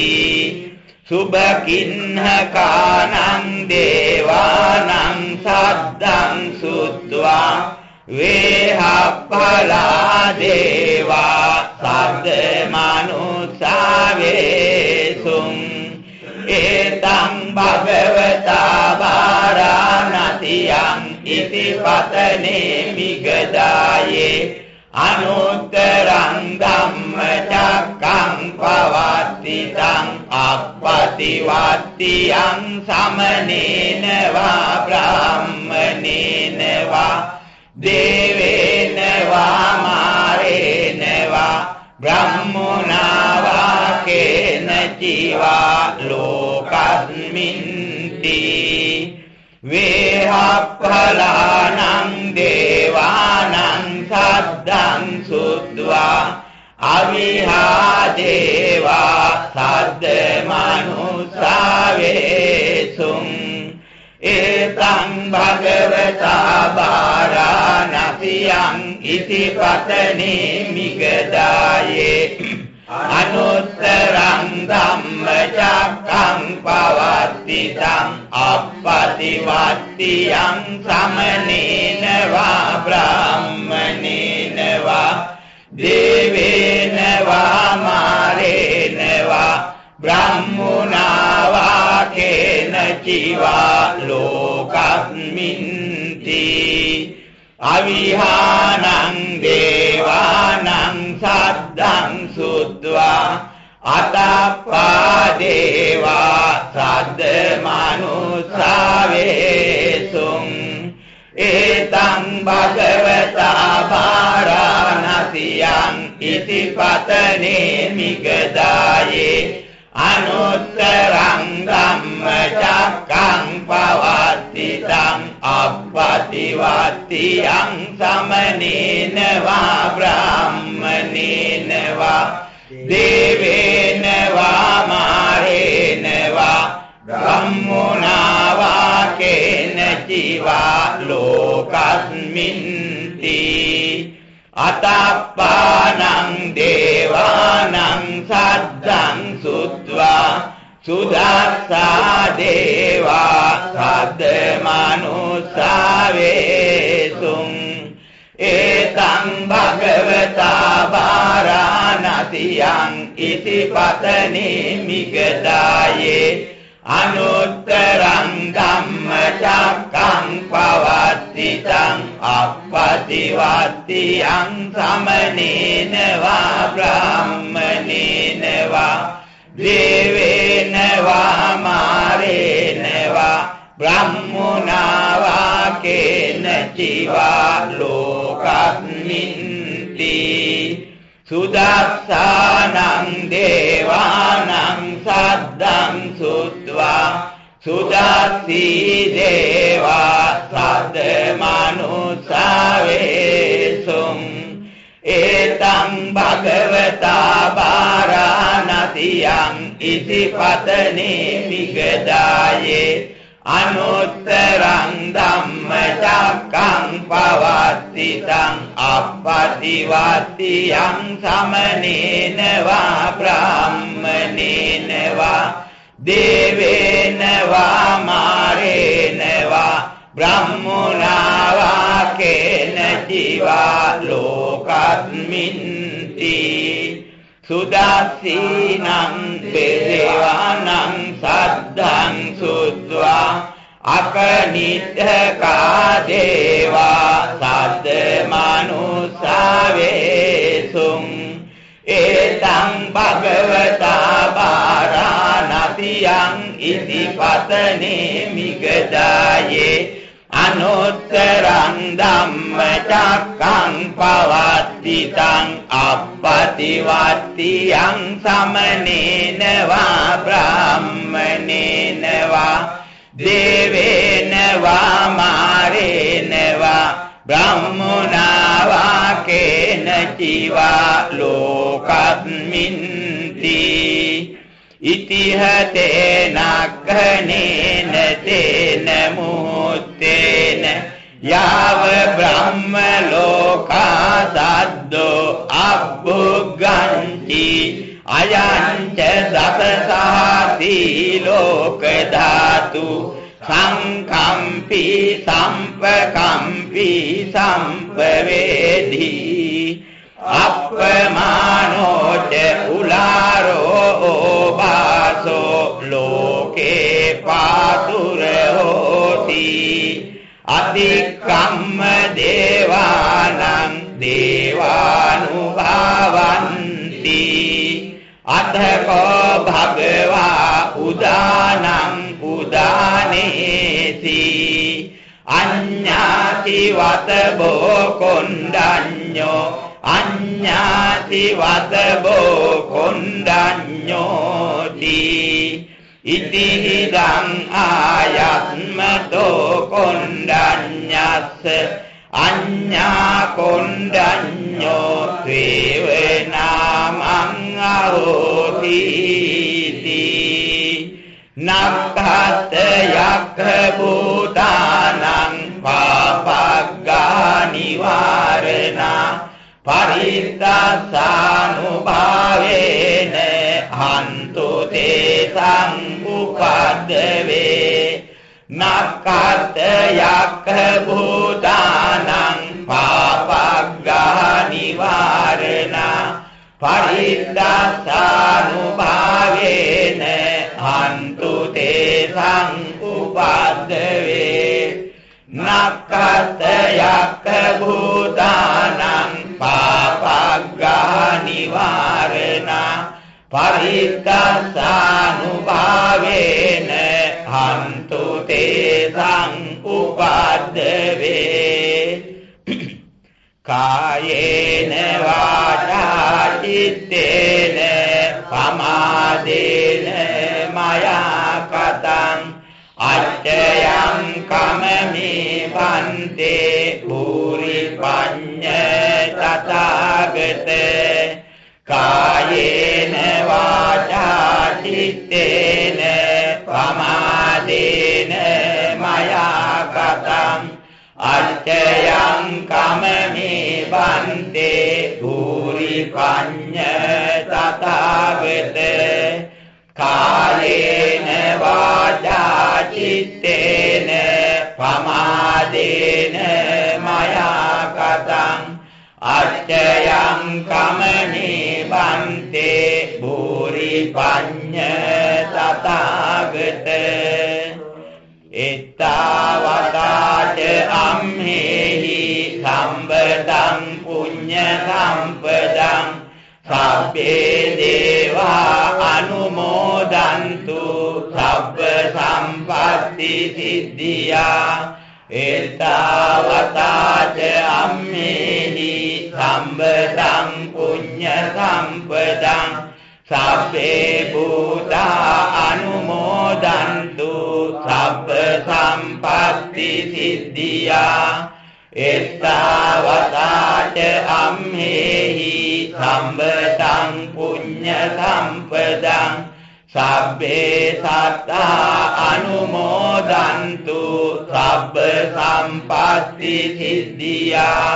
සුභකින්හකානං දේවානං සද්දං සුත්වා වේහප්පලා දේවා සද්ද මනුස්සාවේසුං ඒතං භගවතා භාරාණසියං ඉතිපතනේ මිගදායේ අනුත්තරං ධම්මචක්ඛං පවත්තිතං අප්පතිවත්තියං සමනේන වා බ්‍රාහ්මනේන වා දේවේන වා මාරේන වා බ්‍රහ්මුණා වා කේනචිවා ලෝකස්මින්ති වේහප්පලානං දේවානං සද්දං සුත්වා අවිහා දේවා සද්ද මනුස්සාවේසුං ඒතං භගවතා භාරා නසියං ඉතිපතනේ මිගදායේ අනුත්තරං ධම්මචක්ඛං පවත්තිතං අප්පතිවත්තියං සමනේන වා බ්‍රාහ්මනේන වා දේවේන වා මාරේන වා බ්‍රාහ්මනා වා කේන චිවා ලෝකස්මින්ති අවිහානං දේවානං සද්දං සුත්වා අතප්පා දේවා සද්ද මනුස්සාවේසුං ඒතං භගවතා පාරාණසියං ඉතිපතනේ මිගදායේ අනුත්තරං ධම්මචක්ඛං පවත්තිතං අප්පතිවත්තියං සමනේන වා බ්‍රාහ්මනේන වා දේවේන වා මාරේන වා බ්‍රාහ්මනා වා කේන චිවා ලෝකස්මින්ති අතප්පානං දේවානං සද්දං සුත්වා සුදස්සා දේවා සද්ද මනුස්සාවේසුං ඒතං භගවතා පාරාණසියං ඉතිපතනේ මිගදායේ අනුත්තරං ධම්මචක්ඛං පවත්තිතං අප්පතිවත්තියං සමනේන වා බ්‍රාහ්මනේන වා දේවේන වා මාරේන වා බ්‍රාහ්මනා වා කේන චිවා ලෝකස්මින්ති සුදස්සානං දේවානං සද්දං සුත්වා සුදස්සී දේවා සද්ද මනුස්සාවේසුං ඒතං භගවතා පාරාණසියං ඉතිපතනේ මිගදායේ අනුත්තරං ධම්මචක්ඛං පවත්තිතං අප්පතිවත්තියං සමනේන වා බ්‍රාහ්මනේන වා දේවේන වා මාරේන වා බ්‍රාහ්මනා වා කේන චිවා ලෝකස්මින්ති සුදස්සීනං දේවානං සද්දං සුත්වා අකනිට්ඨකා දේවා සද්ද මනුස්සාවේසුං ඒතං භගවතා පාරාණසියං ඉතිපතනේ මිගදායේ අනුත්තරං ධම්මචක්ඛං පවත්තිතං අප්පතිවත්තියං සමනේන වා බ්‍රාහ්මනේන වා දේවේන වා මාරේන වා බ්‍රාහ්මනා වා කේන චිවා ලෝකස්මින්ති ඉතිහතේ නග්ගනේන තේන මුත්තේන යාව බ්‍රහ්ම ලෝකා සද්දෝ අබ්බුග්ගන්ති අයංච දසසහති ලෝක ධාතු සංකම්පි සම්පකම්පි සම්පවේදී අප්පමානෝච උලාරෝ බාසෝ ලෝකේ පාතුර හෝති අතික්කම්ම දේවානං දේවානුභාවන්ති අතකෝ භගවා උදානං උදානේති අඤ්ඤාති වතබෝ කොණ්ඩඤ්ඤෝ අඤ්ඤාති වතබෝ කොණ්ඩඤ්ඤෝති ඉතිහිදං ආයත්මතෝ කොණ්ඩඤ්ඤස්ස අඤ්ඤා කොණ්ඩඤ්ඤෝ ත්වේව නාමං අහෝති නක්ඛත් යක්ඛ භූතානං පාපග්ගානිවා පරිද්දස්සානුභාවේන හන්තු තේසං උපද්දවේ නක්ඛත් යක්ඛ භූතානං පාපග්ගා නිවාරණා පරිද්දස්සානුභාවේන හන්තු තේසං උපද්දවේ නක්ඛත් යක්ඛ භූතානං පාපග්ගා නිවාරණා පරිද්දස්සානුභාවේන හන්තු තේසං උපද්දවේ කායේන වාචා චිත්තේන පමාදේන මයා කතං අච්චයං කමමි බන්තේ භූරි පඤ්ඤ තථාගතේ කායේන වාචා චිත්තේන පමාදේන මයා කතං අච්චයං කමමි බන්තේ භූරි පඤ්ඤ තථාගතේ කායේන වාචා චිත්තේන පමාදේන මයා කතං අච්චයං කමමි බන්තේ භූරි පඤ්ඤ තථාගතේ එත්තාවතාච අම්හෙහි සම්බදං පුඤ්ඤ සම්පදං සබ්බේ දේවා අනුමෝදන්තු සබ්බ සම්පත්ති සිද්ධියා එත්තාවතාච අම්හෙහි සම්බදං පුඤ්ඤ සම්පදං සබ්බේ භූතා අනුමෝදන්තු සබ්බ සම්පත්ති සිද්ධියා එත්තාවතාච අම්හෙහි සම්බදං පුඤ්ඤ සම්පදං සබ්බේ සත්තා අනුමෝදන්තු සබ්බ සම්පත්ති සිද්ධියා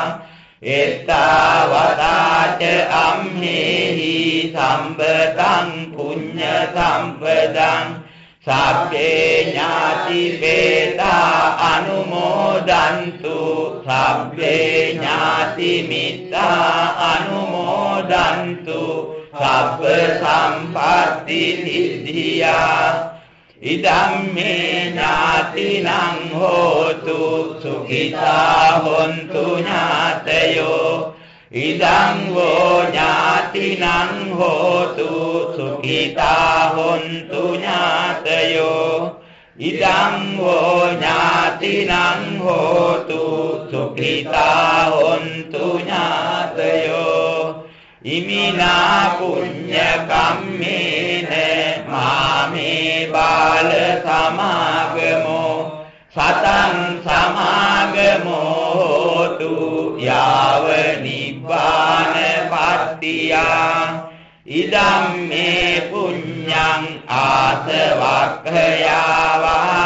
එත්තාවතාච අම්හෙහි සම්බදං පුඤ්ඤ සම්පදං සබ්බේ ඥාති වේදා අනුමෝදන්තු සබ්බේ ඥාති මිත්තා අනුමෝදන්තු සබ්බ සම්පත්ති සිද්ධියා ඉදම්මේ ඥාතිනං හෝතු සුඛිතා හොන්තු ඥාතයෝ ඉදං වෝ ඥාතිනං හෝතු සුඛිතා හොන්තු ඥාතයෝ ඉදං වෝ ඥාතිනං හෝතු සුඛිතා හොන්තු ඥාතයෝ ඉමිනා පුඤ්ඤ කම්මේන මාමේ බාල සමාගමෝ සතං සමාගමෝ හෝතු යාව නිබ්බාන පත්තියා ඉදම් මේ පුඤ්ඤං ආසවක්ඛයාවා